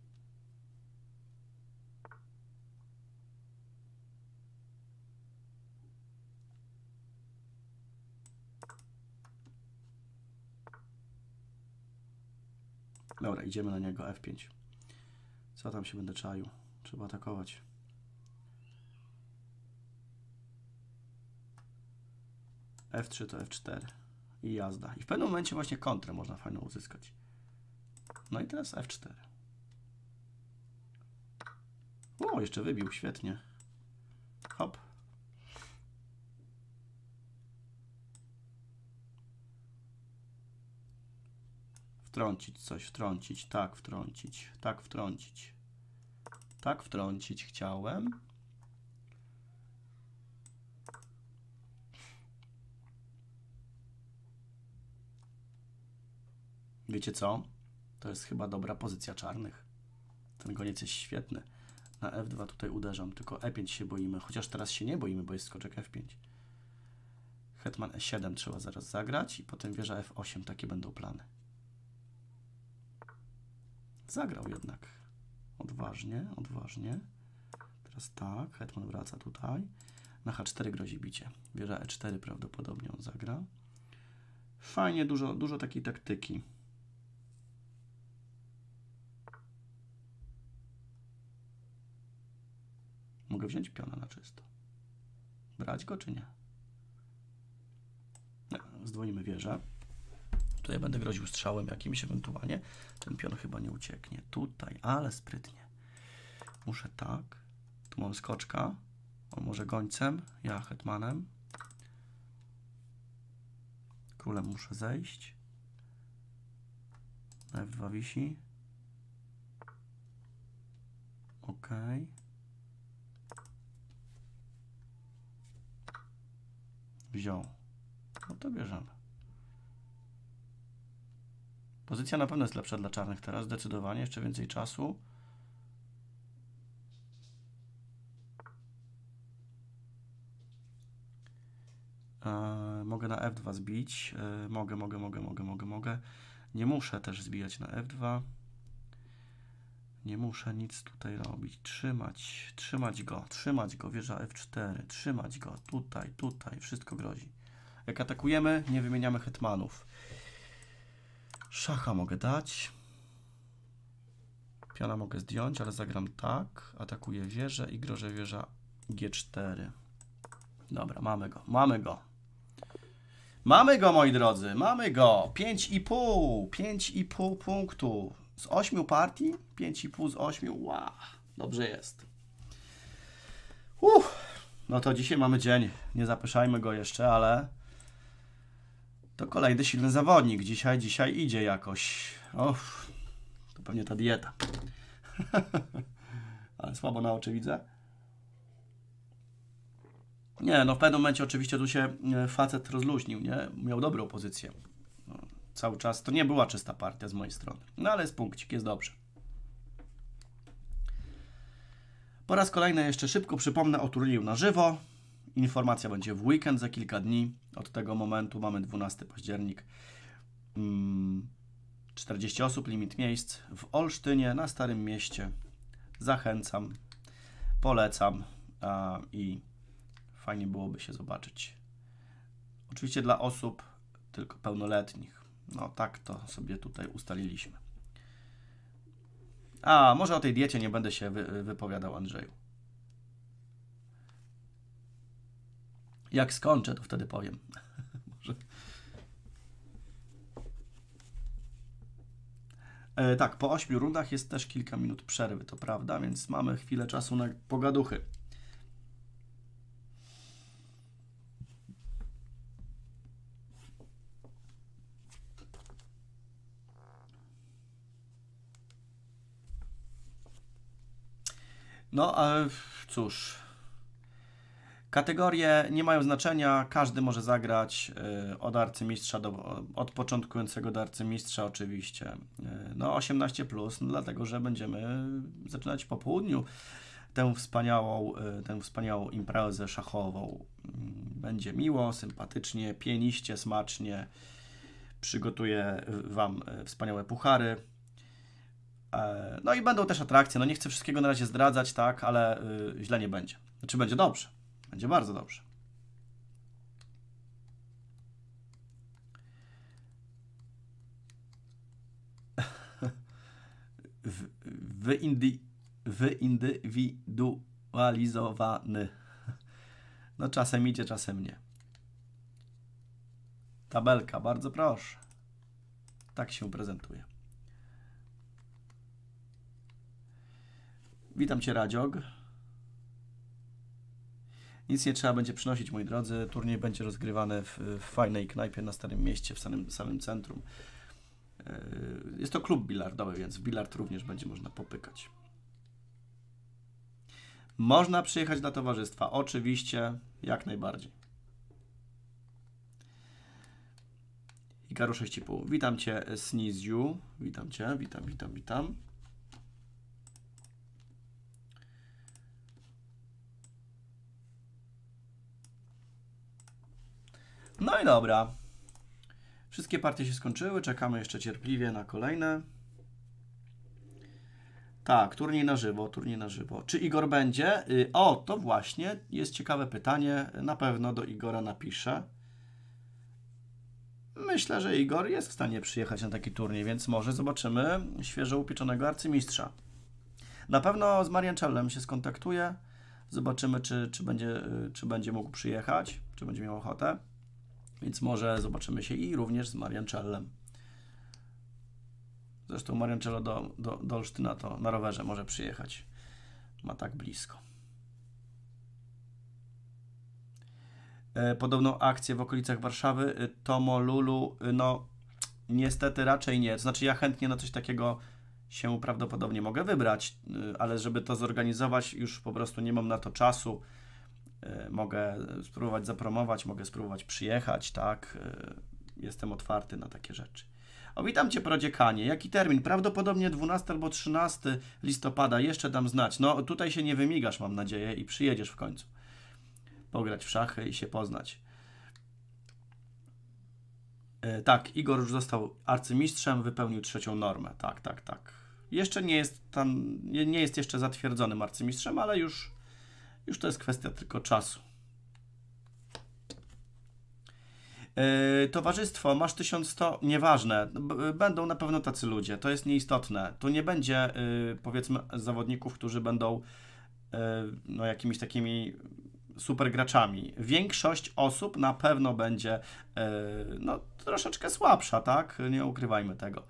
Dobra, idziemy na niego, F5. Co tam się będę czaił? Trzeba atakować. F3 to F4. I jazda. I w pewnym momencie właśnie kontrę można fajną uzyskać. No i teraz F4. O, jeszcze wybił, świetnie. Hop. Wtrącić coś, wtrącić, tak wtrącić, tak wtrącić. Tak wtrącić chciałem. Wiecie co? To jest chyba dobra pozycja czarnych. Ten goniec jest świetny. Na F2 tutaj uderzam, tylko E5 się boimy. Chociaż teraz się nie boimy, bo jest skoczek F5. Hetman E7 trzeba zaraz zagrać i potem wieża F8. Takie będą plany. Zagrał jednak. Odważnie, odważnie. Teraz tak, hetman wraca tutaj. Na H4 grozi bicie. Wieża E4 prawdopodobnie on zagra. Fajnie, dużo takiej taktyki. Mogę wziąć piona na czysto. Brać go czy nie? Nie, zdwoimy wieżę. Tutaj będę groził strzałem jakimś ewentualnie. Ten pion chyba nie ucieknie. Tutaj, ale sprytnie. Muszę tak. Tu mam skoczka. On może gońcem, ja hetmanem. Królem muszę zejść. Na F2 wisi. OK. Wziął. No to bierzemy. Pozycja na pewno jest lepsza dla czarnych teraz, zdecydowanie. Jeszcze więcej czasu. Mogę na F2 zbić. Mogę. Nie muszę też zbijać na F2. Nie muszę nic tutaj robić. Trzymać go. Wieża F4. Trzymać go. Tutaj. Wszystko grozi. Jak atakujemy, nie wymieniamy hetmanów. Szacha mogę dać. Piona mogę zdjąć, ale zagram tak. Atakuję wieżę i grożę wieża G4. Dobra, mamy go, moi drodzy, mamy go. 5,5 punktu. Z 8 partii? 5,5 z 8. Wow, dobrze jest. No to dzisiaj mamy dzień. Nie zapyszajmy go jeszcze, ale to kolejny silny zawodnik. Dzisiaj idzie jakoś. To pewnie ta dieta. Ale słabo na oczy widzę. Nie, no w pewnym momencie oczywiście tu się facet rozluźnił, nie? Miał dobrą pozycję. No, cały czas to nie była czysta partia z mojej strony. No ale jest punkcik, jest dobrze. Po raz kolejny jeszcze szybko przypomnę o turnieju na żywo. Informacja będzie w weekend za kilka dni. Od tego momentu mamy 12 październik. 40 osób, limit miejsc w Olsztynie, na Starym Mieście. Zachęcam, polecam i fajnie byłoby się zobaczyć. Oczywiście dla osób tylko pełnoletnich. No tak to sobie tutaj ustaliliśmy. Może o tej diecie nie będę się wypowiadał, Andrzeju. Jak skończę, to wtedy powiem. Może. Tak, po 8 rundach jest też kilka minut przerwy, to prawda, więc mamy chwilę czasu na pogaduchy. No, cóż. Kategorie nie mają znaczenia, każdy może zagrać od arcymistrza od początkującego do arcymistrza oczywiście. No 18+, no, dlatego że będziemy zaczynać po południu tę wspaniałą imprezę szachową. Będzie miło, sympatycznie, pieniście, smacznie. Przygotuję Wam wspaniałe puchary. No i będą też atrakcje. No nie chcę wszystkiego na razie zdradzać, tak, ale źle nie będzie. Znaczy będzie dobrze. Będzie bardzo dobrze. Wyindywidualizowany. No czasem idzie, czasem nie. Tabelka, bardzo proszę. Tak się prezentuje. Witam Cię, Radziog. Nic nie trzeba będzie przynosić, moi drodzy. Turniej będzie rozgrywany w fajnej knajpie na Starym Mieście, w samym centrum. Jest to klub bilardowy, więc w bilard również będzie można popykać. Można przyjechać dla towarzystwa. Oczywiście, jak najbardziej. Ikaru 6,5. Witam Cię, Sniziu. Witam Cię, witam. No i dobra. Wszystkie partie się skończyły, czekamy jeszcze cierpliwie na kolejne. Tak, turniej na żywo. Czy Igor będzie? O, to właśnie jest ciekawe pytanie. Na pewno do Igora napiszę. Myślę, że Igor jest w stanie przyjechać na taki turniej, więc może zobaczymy świeżo upieczonego arcymistrza. Na pewno z Mariancellem się skontaktuję. Zobaczymy, czy będzie mógł przyjechać, czy będzie miał ochotę. Więc może zobaczymy się i również z Mariancellem. Zresztą Mariancello do Olsztyna to na rowerze może przyjechać. Ma tak blisko. Podobną akcję w okolicach Warszawy. Tomolulu, no niestety raczej nie. To znaczy ja chętnie na coś takiego się prawdopodobnie mogę wybrać, ale żeby to zorganizować już po prostu nie mam na to czasu. Mogę spróbować zapromować, mogę spróbować przyjechać, tak. Jestem otwarty na takie rzeczy. O, witam Cię, prodziekanie. Jaki termin? Prawdopodobnie 12 albo 13 listopada. Jeszcze dam znać. No, tutaj się nie wymigasz, mam nadzieję, i przyjedziesz w końcu. Pograć w szachy i się poznać. Tak, Igor już został arcymistrzem, wypełnił 3. normę. Tak. Jeszcze nie jest tam, nie jest jeszcze zatwierdzonym arcymistrzem, ale już to jest kwestia tylko czasu. Towarzystwo, masz 1100, nieważne, będą na pewno tacy ludzie, to jest nieistotne. Tu nie będzie, powiedzmy, zawodników, którzy będą no, jakimiś takimi super graczami. Większość osób na pewno będzie no, troszeczkę słabsza, tak? Nie ukrywajmy tego.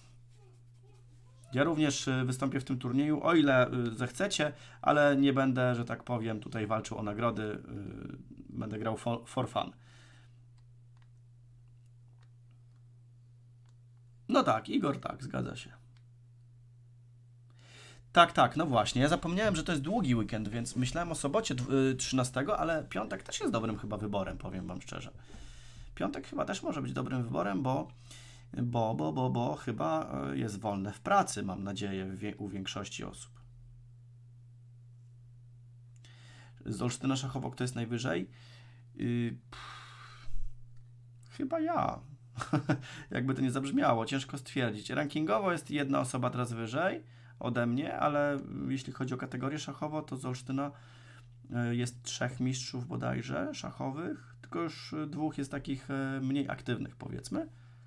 Ja również wystąpię w tym turnieju, o ile zechcecie, ale nie będę, że tak powiem, tutaj walczył o nagrody. Będę grał for fun. No tak, Igor, tak, zgadza się. Tak, no właśnie. Ja zapomniałem, że to jest długi weekend, więc myślałem o sobocie 13, ale piątek też jest dobrym chyba wyborem, powiem Wam szczerze. Piątek chyba też może być dobrym wyborem, bo chyba jest wolne w pracy, mam nadzieję, u większości osób. Z Olsztyna szachowo kto jest najwyżej? Chyba ja. Jakby to nie zabrzmiało, ciężko stwierdzić. Rankingowo jest jedna osoba teraz wyżej ode mnie, ale jeśli chodzi o kategorię szachową, to z Olsztyna jest 3 mistrzów bodajże szachowych, tylko już 2 jest takich mniej aktywnych, powiedzmy.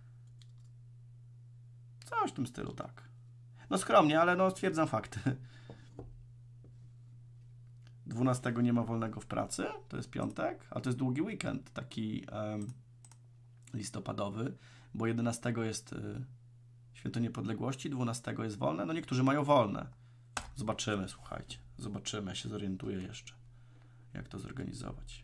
Coś w tym stylu, tak. No skromnie, ale no stwierdzam fakty. 12 nie ma wolnego w pracy, to jest piątek, a to jest długi weekend, taki listopadowy, bo 11 jest Święto Niepodległości, 12 jest wolne, no niektórzy mają wolne. Zobaczymy, słuchajcie, zobaczymy, ja się zorientuję jeszcze, jak to zorganizować.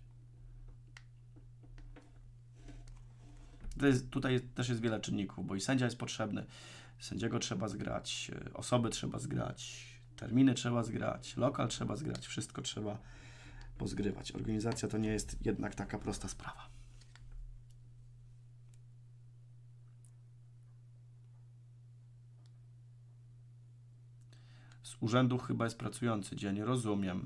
Tutaj też jest wiele czynników, bo i sędzia jest potrzebny, sędziego trzeba zgrać, osoby trzeba zgrać, terminy trzeba zgrać, lokal trzeba zgrać, wszystko trzeba pozgrywać. Organizacja to nie jest jednak taka prosta sprawa. Z urzędu chyba jest pracujący dzień, rozumiem.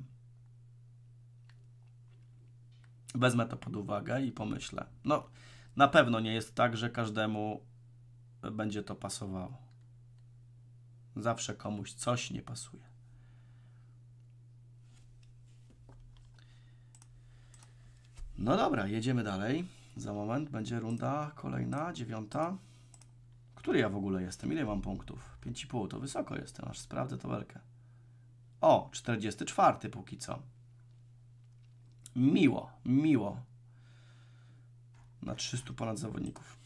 Wezmę to pod uwagę i pomyślę. No, na pewno nie jest tak, że każdemu będzie to pasowało. Zawsze komuś coś nie pasuje. No dobra, jedziemy dalej. Za moment będzie runda kolejna, 9. Który ja w ogóle jestem? Ile mam punktów? 5,5, to wysoko jestem, aż sprawdzę tabelkę. O, 44 póki co. Miło. Na 300 ponad zawodników.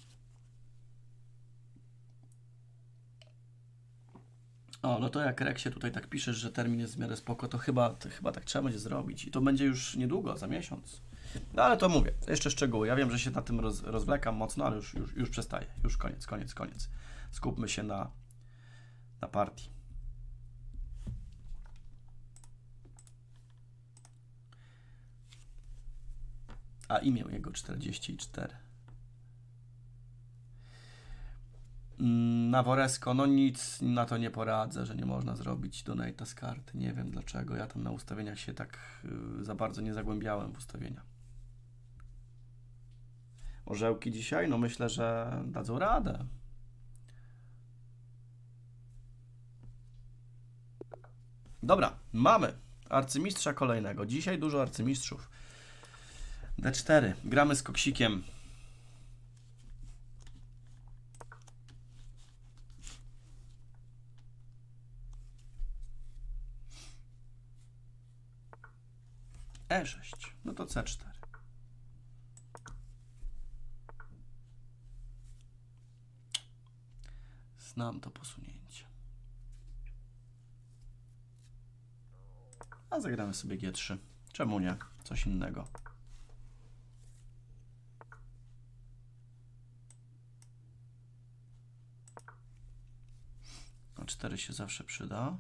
O, no to jak Reksie tutaj tak piszesz, że termin jest w miarę spoko, to chyba tak trzeba będzie zrobić. I to będzie już niedługo, za miesiąc. No ale to mówię, jeszcze szczegóły. Ja wiem, że się na tym rozwlekam mocno, ale już przestaję. Już koniec. Skupmy się na partii. A imię jego 44. Na Woresko, no nic na to nie poradzę, że nie można zrobić donate'a z karty. Nie wiem dlaczego, ja tam na ustawieniach się tak za bardzo nie zagłębiałem w ustawienia. Orzełki dzisiaj? No myślę, że dadzą radę. Dobra, mamy arcymistrza kolejnego. Dzisiaj dużo arcymistrzów. D4. Gramy z koksikiem. E6. No to C4. Znam to posunięcie. A zagramy sobie G3. Czemu nie? Coś innego. A 4 się zawsze przyda.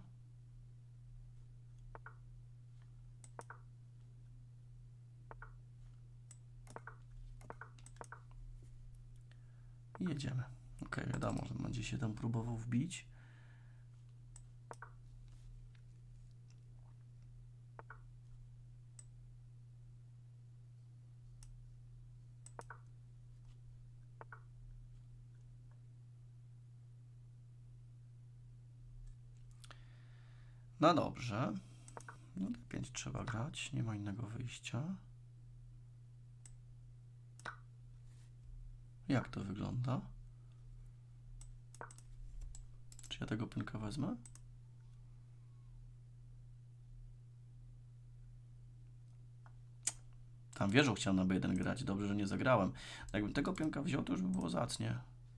I jedziemy. Ok, wiadomo, że będzie się tam próbował wbić. No dobrze. No D5 trzeba grać, nie ma innego wyjścia. Jak to wygląda? Czy ja tego pionka wezmę? Tam wieżą chciałem na B1 grać. Dobrze, że nie zagrałem. Jakbym tego pionka wziął, to już by było zacnie.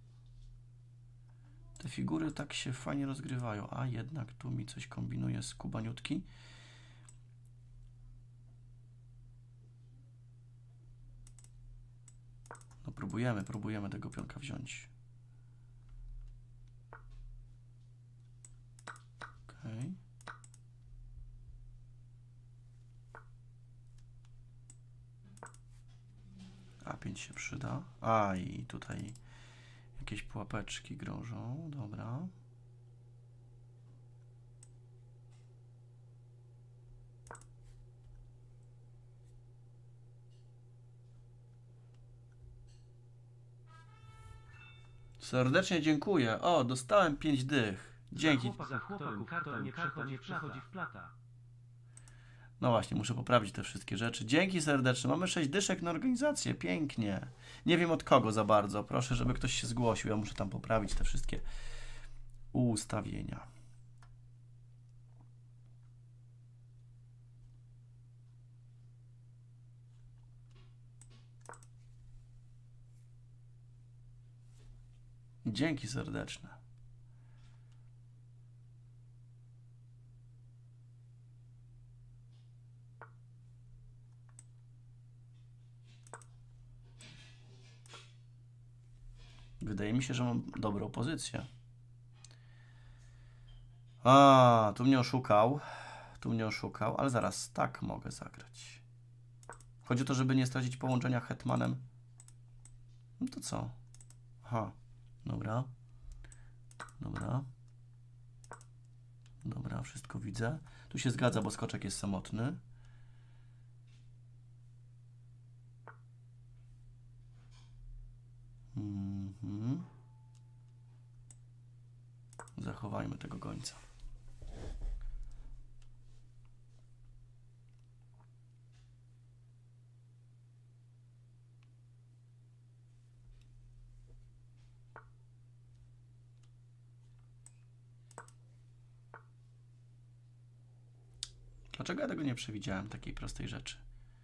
Te figury tak się fajnie rozgrywają. A jednak tu mi coś kombinuje z kubaniutki. No próbujemy tego pionka wziąć. Okej. A5 się przyda. A i tutaj jakieś pułapeczki grożą. Dobra. Serdecznie dziękuję. O, dostałem 5 dych. Dzięki. Za chłopaków karta nie przechodzi w plata. No właśnie, muszę poprawić te wszystkie rzeczy. Dzięki serdeczne. Mamy 6 dyszek na organizację. Pięknie. Nie wiem od kogo za bardzo. Proszę, żeby ktoś się zgłosił. Ja muszę tam poprawić te wszystkie ustawienia. Dzięki serdeczne. Wydaje mi się, że mam dobrą pozycję. A, tu mnie oszukał. Tu mnie oszukał, ale zaraz tak mogę zagrać. Chodzi o to, żeby nie stracić połączenia hetmanem. No to co? Aha, dobra. Dobra. Dobra, wszystko widzę. Tu się zgadza, bo skoczek jest samotny. Zachowajmy tego gońca. Dlaczego ja tego nie przewidziałem, takiej prostej rzeczy?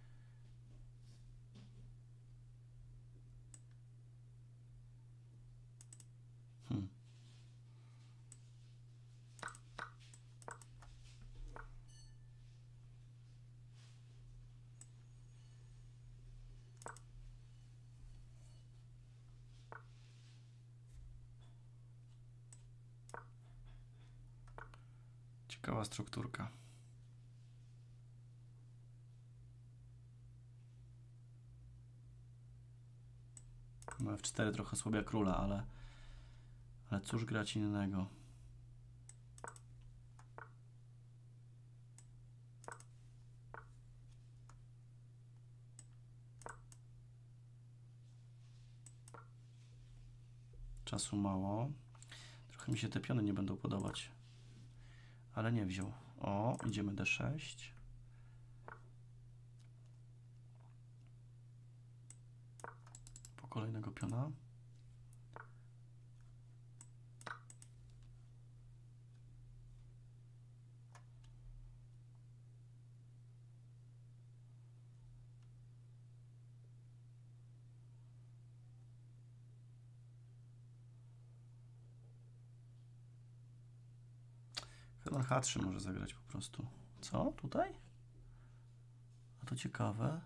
Ciekawa strukturka. No F4 trochę słabia króla, Ale cóż grać innego? Czasu mało. Trochę mi się te piony nie będą podobać. Ale nie wziął. O, idziemy D6. Po kolejnego piona. Hetman H3 może zagrać po prostu. Co? Tutaj? A to ciekawe.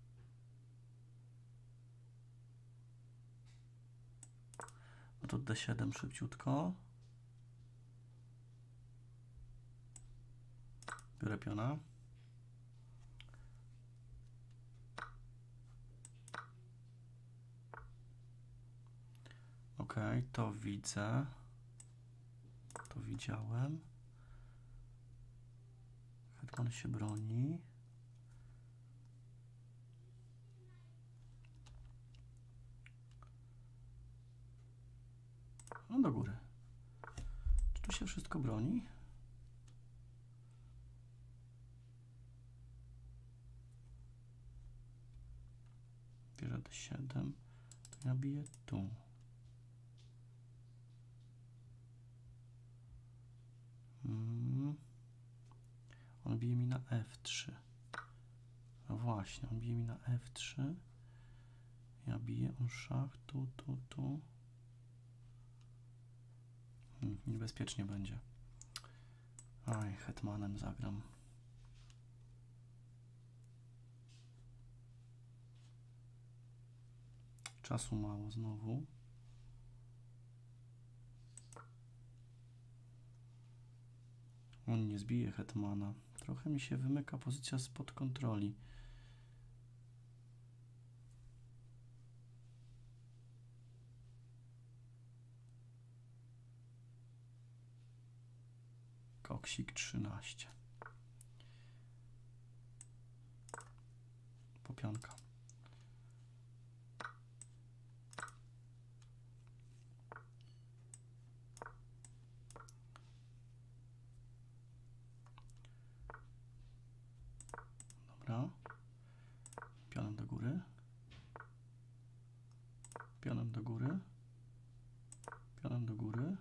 No to D7 szybciutko. Biorę piona. Ok, to widzę. To widziałem. Hetman się broni. No do góry. Czy tu się wszystko broni? Bierze D7. To ja biję tu. On bije mi na F3. No właśnie, on bije mi na F3. Ja biję, on szach, tu. Niebezpiecznie będzie. Aj, hetmanem zagram. Czasu mało znowu. On nie zbije hetmana. Trochę mi się wymyka pozycja spod kontroli. Koksik 13. Popionka. Dobra. Pionem do góry. Pionem do góry. Pionem do góry.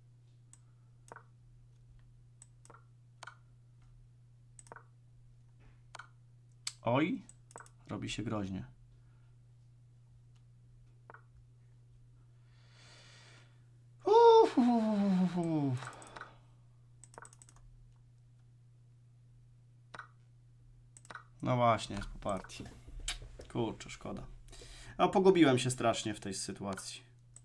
Oj, robi się groźnie. No właśnie, jest po partii. Kurczę, szkoda. A pogubiłem się strasznie w tej sytuacji.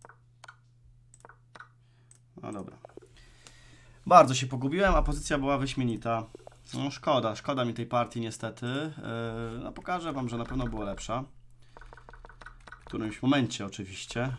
No dobra. Bardzo się pogubiłem, a pozycja była wyśmienita. No szkoda mi tej partii niestety. No pokażę wam, że na pewno była lepsza. W którymś momencie oczywiście.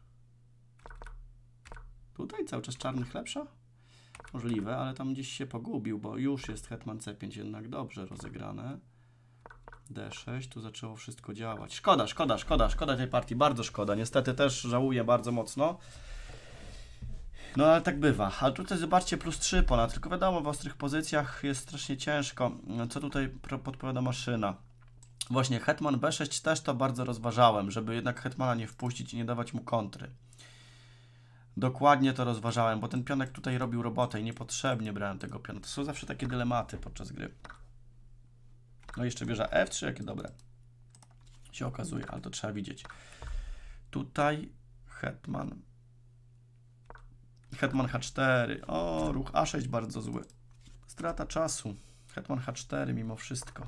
Tutaj cały czas czarnych lepsza? Możliwe, ale tam gdzieś się pogubił, bo już jest hetman C5 jednak dobrze rozegrane. D6, tu zaczęło wszystko działać. Szkoda tej partii, bardzo szkoda. Niestety też żałuję bardzo mocno. No ale tak bywa. Ale tutaj zobaczcie, +3 ponad. Tylko wiadomo, w ostrych pozycjach jest strasznie ciężko. Co tutaj podpowiada maszyna? Właśnie hetman B6 też to bardzo rozważałem, żeby jednak hetmana nie wpuścić i nie dawać mu kontry. Dokładnie to rozważałem, bo ten pionek tutaj robił robotę i niepotrzebnie brałem tego piona. To są zawsze takie dylematy podczas gry. No i jeszcze wieża F3, jakie dobre się okazuje, ale to trzeba widzieć. Tutaj hetman H4. O, ruch A6 bardzo zły. Strata czasu. Hetman H4 mimo wszystko.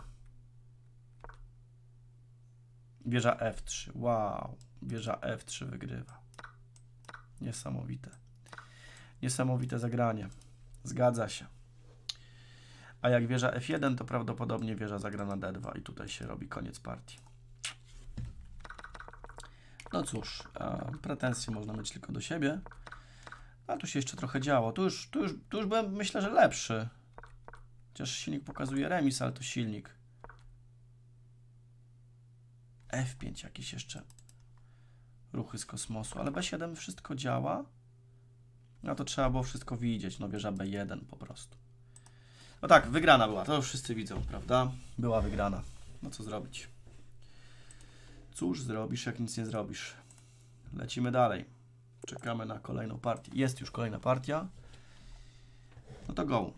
Wieża F3. Wow. Wieża F3 wygrywa. Niesamowite. Niesamowite zagranie. Zgadza się. A jak wieża F1, to prawdopodobnie wieża zagra na D2 i tutaj się robi koniec partii. No cóż, pretensje można mieć tylko do siebie, A tu się jeszcze trochę działo. Tu już byłem, myślę, że lepszy. Chociaż silnik pokazuje remis, ale to silnik. F5 jakieś jeszcze ruchy z kosmosu, ale B7 wszystko działa. No to trzeba było wszystko widzieć. No wieża B1 po prostu. No tak, wygrana była. To już wszyscy widzą, prawda? Była wygrana. No co zrobić? Cóż zrobisz, jak nic nie zrobisz? Lecimy dalej. Czekamy na kolejną partię. Jest już kolejna partia. No to go.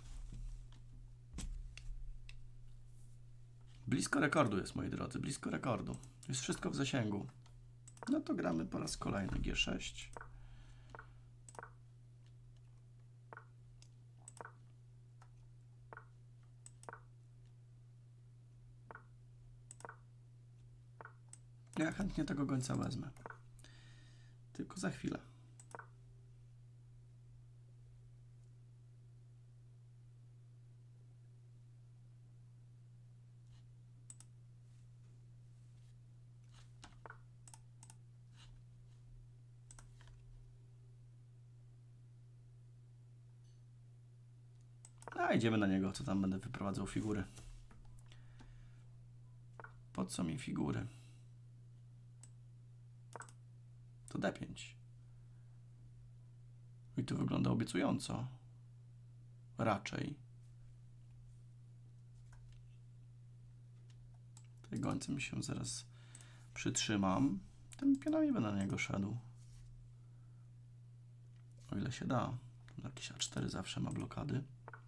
Blisko rekordu jest, moi drodzy. Blisko rekordu. Jest wszystko w zasięgu. No to gramy po raz kolejny G6. Ja chętnie tego gońca wezmę. Tylko za chwilę. A idziemy na niego, co tam będę wyprowadzał figury. Po co mi figury? To D5. I to wygląda obiecująco. Raczej. Tej gońcem się zaraz przytrzymam. Tym pionami będę na niego szedł. O ile się da. Jakiś A4 zawsze ma blokady.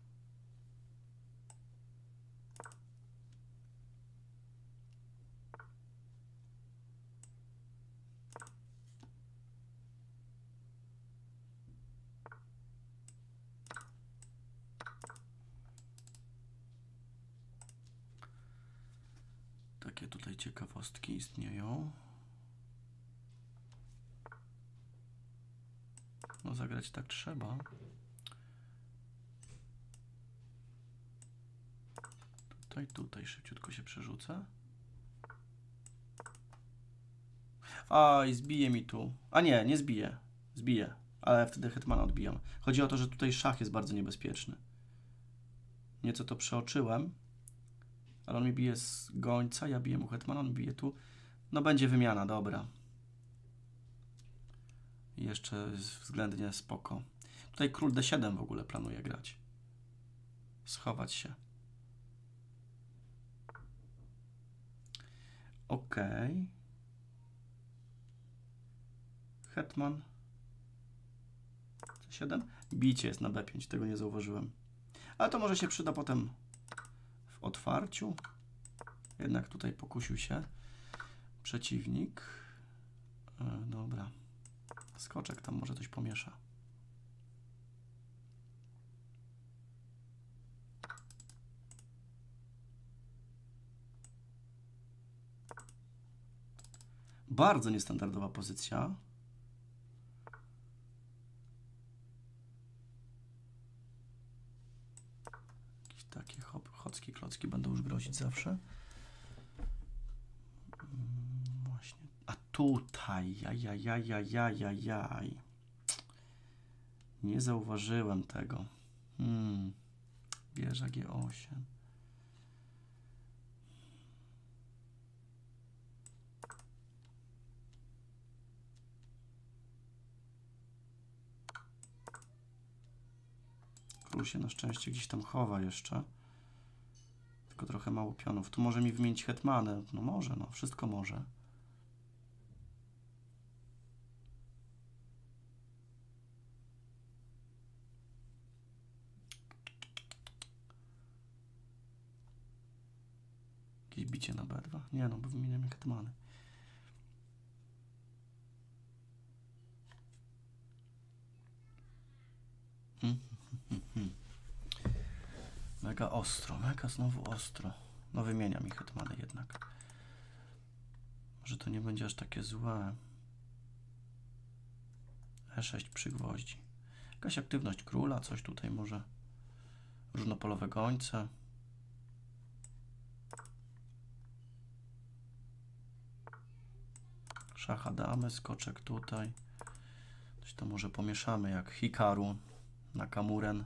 Takie tutaj ciekawostki istnieją. No zagrać tak trzeba. Tutaj szybciutko się przerzucę. A i zbije mi tu. A nie, nie zbije. Zbije, ale wtedy hetmana odbijam. Chodzi o to, że tutaj szach jest bardzo niebezpieczny. Nieco to przeoczyłem. Ale on mi bije z gońca, ja biję mu hetmana, on bije tu. No będzie wymiana, dobra. I jeszcze jest względnie spoko. Tutaj król D7 w ogóle planuje grać. Schować się. Ok. Hetman. C7. Bicie jest na B5, tego nie zauważyłem. Ale to może się przyda potem w otwarciu. Jednak tutaj pokusił się przeciwnik. Dobra. Skoczek tam może coś pomiesza. Bardzo niestandardowa pozycja. Jakieś takie chocki, klocki będą już grozić zawsze. Właśnie. A tutaj, jaj. Nie zauważyłem tego. Wieża G8. Król się na szczęście gdzieś tam chowa jeszcze. Tylko trochę mało pionów. Tu może mi wymienić hetmanę. No może, no wszystko może. Jakieś bicie na B2? Nie no, bo wymieniam hetmany. Mega ostro, mega znowu ostro. No wymieniam ich hetmany jednak. Może to nie będzie aż takie złe. E6 przy gwoździ. Jakaś aktywność króla, coś tutaj może. Różnopolowe gońce. Szacha damy, skoczek tutaj. Coś to może pomieszamy jak Hikaru na Kamuren.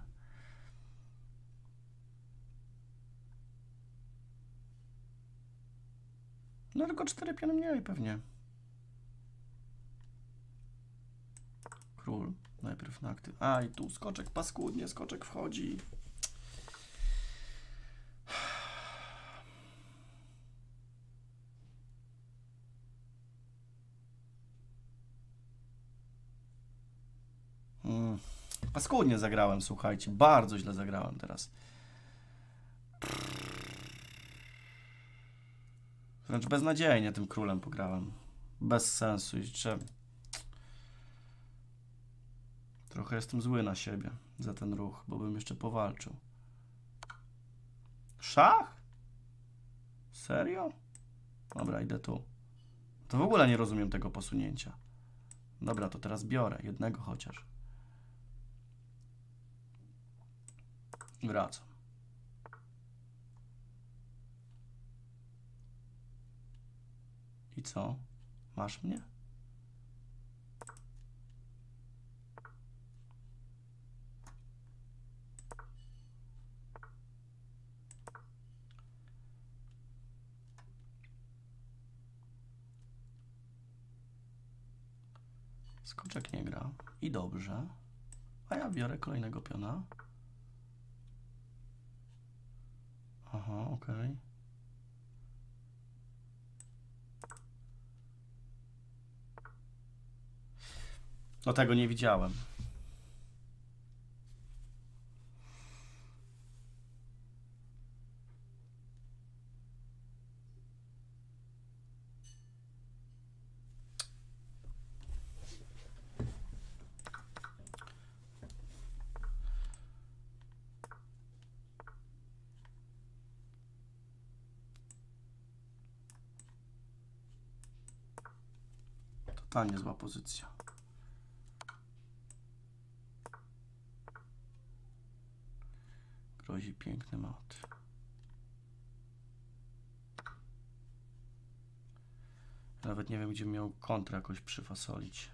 No tylko 4 piony mniej pewnie. Król. Najpierw na aktyw. A i tu skoczek paskudnie, skoczek wchodzi. Paskudnie zagrałem, słuchajcie. Bardzo źle zagrałem teraz. Wręcz beznadziejnie tym królem pograłem. Bez sensu. Jeszcze... Trochę jestem zły na siebie za ten ruch, bo bym jeszcze powalczył. Szach? Serio? Dobra, idę tu. To w ogóle nie rozumiem tego posunięcia. Dobra, to teraz biorę. Jednego chociaż. Wracam. I co? Masz mnie? Skoczek nie gra. I dobrze. A ja biorę kolejnego piona. Aha, okej. No tego nie widziałem. Totalnie zła pozycja. Grozi piękny mat. Nawet nie wiem, gdzie miał kontrę jakoś przyfasolić.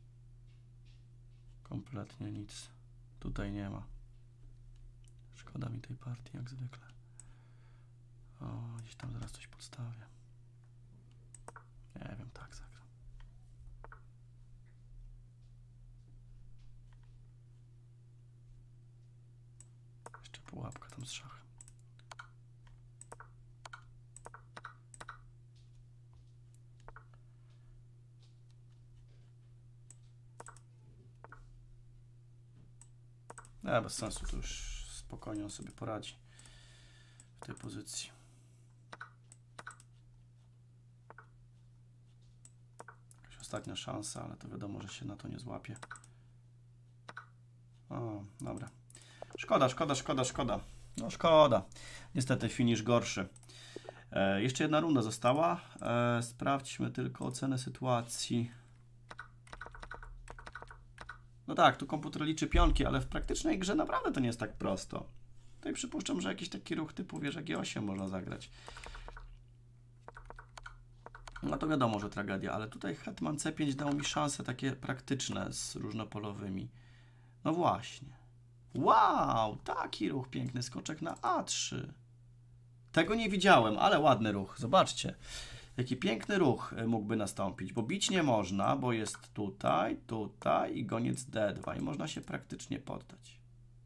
Kompletnie nic. Tutaj nie ma. Szkoda mi tej partii, jak zwykle. O, gdzieś tam zaraz coś podstawię. Nie wiem, tak zagram. Jeszcze pułapka tam z szachem. Nie, bez sensu, to już spokojnie on sobie poradzi w tej pozycji. Jakaś ostatnia szansa, ale to wiadomo, że się na to nie złapie. O, dobra. Szkoda, szkoda, szkoda, szkoda. No szkoda. Niestety finisz gorszy. Jeszcze jedna runda została. Sprawdźmy tylko ocenę sytuacji. No tak, tu komputer liczy pionki, ale w praktycznej grze naprawdę to nie jest tak prosto. Tutaj przypuszczam, że jakiś taki ruch typu wieża G8 można zagrać. No to wiadomo, że tragedia, ale tutaj hetman C5 dał mi szanse takie praktyczne z różnopolowymi. No właśnie. Wow, taki ruch piękny, skoczek na A3. Tego nie widziałem, ale ładny ruch. Zobaczcie, jaki piękny ruch mógłby nastąpić, bo bić nie można, bo jest tutaj, tutaj i goniec D2 i można się praktycznie poddać.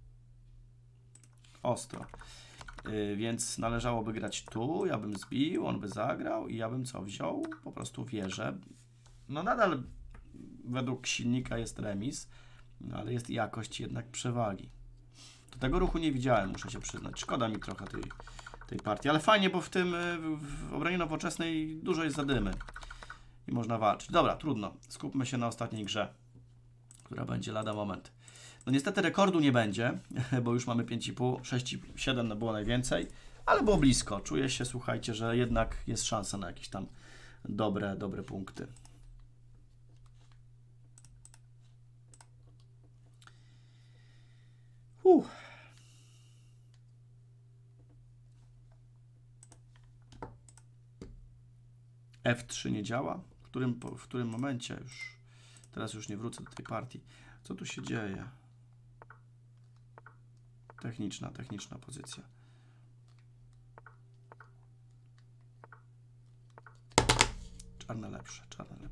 Ostro. Więc należałoby grać tu, ja bym zbił, on by zagrał i ja bym co, wziął? Po prostu wieżę. No nadal według silnika jest remis, no ale jest jakość jednak przewagi. To tego ruchu nie widziałem, muszę się przyznać. Szkoda mi trochę tej partii, ale fajnie, bo w tym w obronie nowoczesnej dużo jest zadymy i można walczyć. Dobra, trudno. Skupmy się na ostatniej grze, która będzie lada moment. No niestety rekordu nie będzie, bo już mamy 5,5, 6, 7 no było najwięcej, ale było blisko. Czuję się, słuchajcie, że jednak jest szansa na jakieś tam dobre punkty. F3 nie działa. W którym momencie już, teraz już nie wrócę do tej partii. Co tu się dzieje? Techniczna pozycja. Czarne lepsze.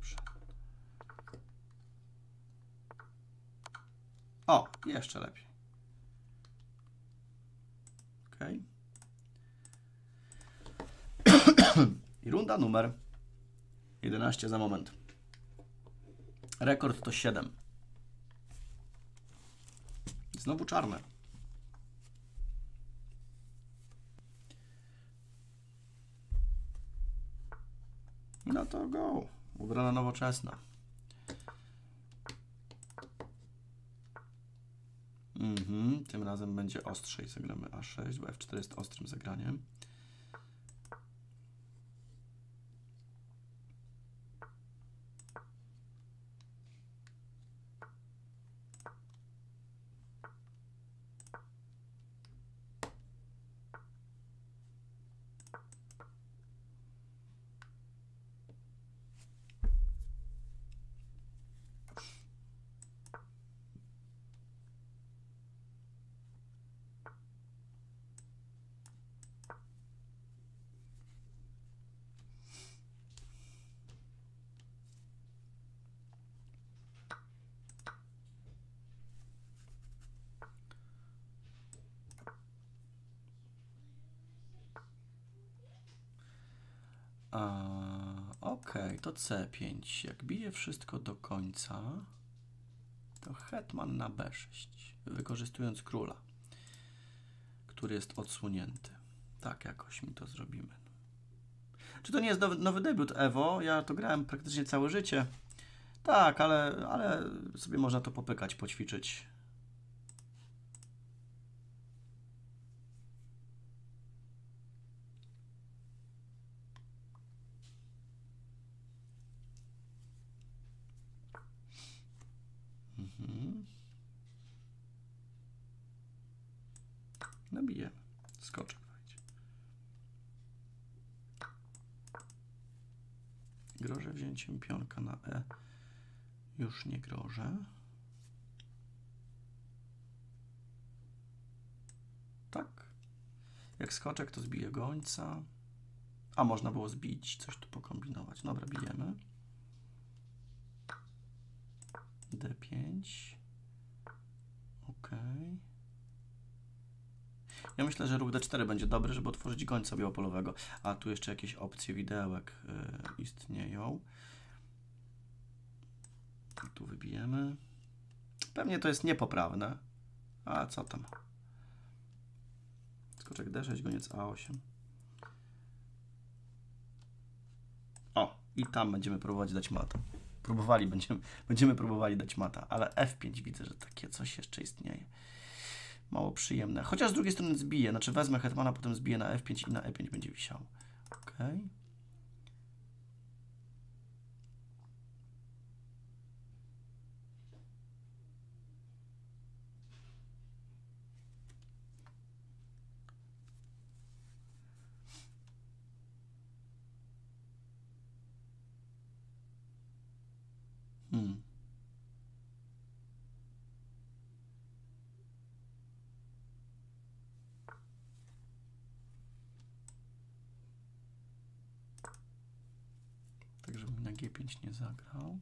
O, jeszcze lepiej. Ok. I runda numer 11 za moment. Rekord to 7. Znowu czarne. No to go. Ubrana nowoczesna. Tym razem będzie ostrzej. Zagramy A6, bo F4 jest ostrym zagraniem. Ok, to C5. Jak bije wszystko do końca, to hetman na B6, wykorzystując króla, który jest odsłonięty. Tak jakoś mi to zrobimy. Czy to nie jest nowy debiut Evo? Ja to grałem praktycznie całe życie. Tak, ale sobie można to popykać, poćwiczyć. Nabijemy. Skoczek wejdzie. Grożę wzięciem pionka na E. Już nie grożę. Tak. Jak skoczek, to zbiję gońca. A można było zbić, coś tu pokombinować. Dobra, bijemy. D5. Ok. Ja myślę, że ruch D4 będzie dobry, żeby otworzyć gońca białopolowego. A tu jeszcze jakieś opcje widełek istnieją. Tu wybijemy. Pewnie to jest niepoprawne. A co tam? Skoczek D6, goniec A8. O, i tam będziemy próbować dać mata. Będziemy próbowali dać mata, ale F5 widzę, że takie coś jeszcze istnieje. Mało przyjemne. Chociaż z drugiej strony zbiję. Znaczy wezmę hetmana, potem zbiję na F5 i na E5 będzie wisiał. Ok. Tak, żebym na G5 nie zagrał.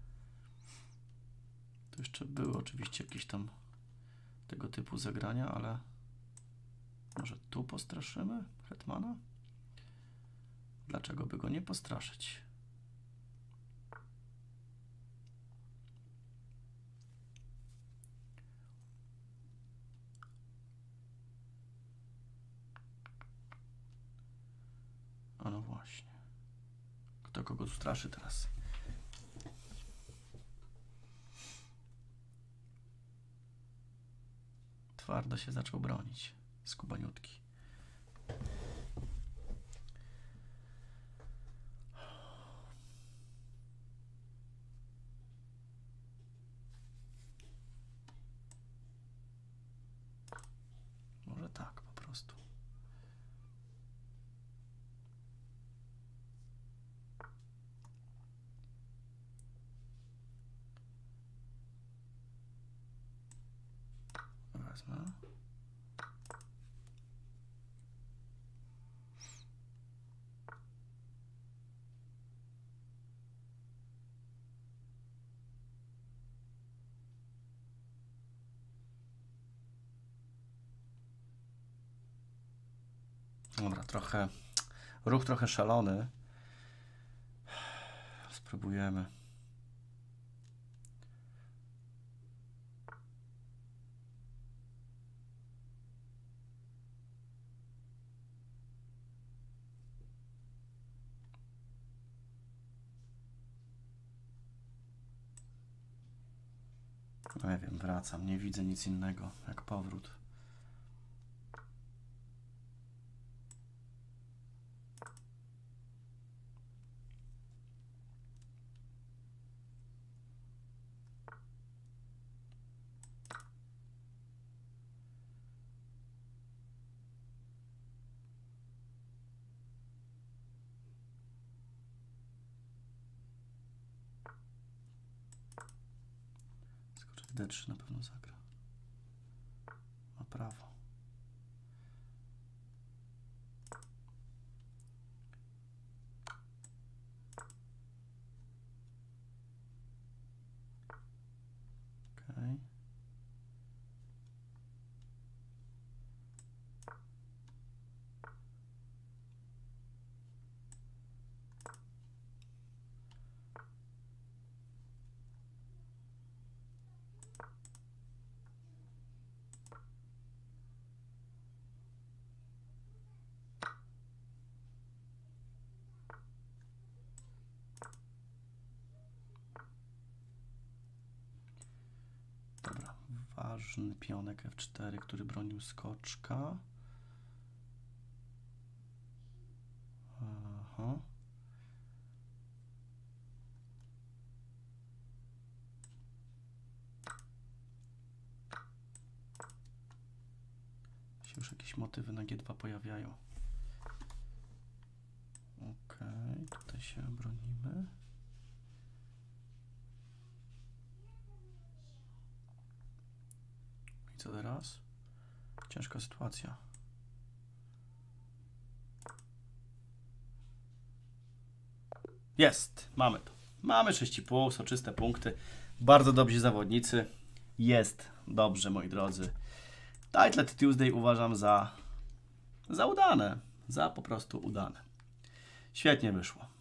To jeszcze były oczywiście jakieś tam tego typu zagrania, ale może tu postraszymy hetmana? Dlaczego by go nie postraszyć? A no właśnie. Kto kogo straszy teraz? Twardo się zaczął bronić. Skubaniutki. Może tak po prostu. wezmę. Dobra, ruch trochę szalony. Spróbujemy. No nie wiem, wracam, nie widzę nic innego jak powrót. D3 na pewno zagra. Ma prawo. Okej. Dobra, ważny pionek F4, który bronił skoczka. Aha. Się już jakieś motywy na G2 pojawiają. Okej, tutaj się bronimy. I co teraz? Ciężka sytuacja. Jest, mamy to. Mamy 6,5, soczyste punkty. Bardzo dobrzy zawodnicy. Jest dobrze, moi drodzy. Titled Tuesday uważam za udane. Za po prostu udane. Świetnie wyszło.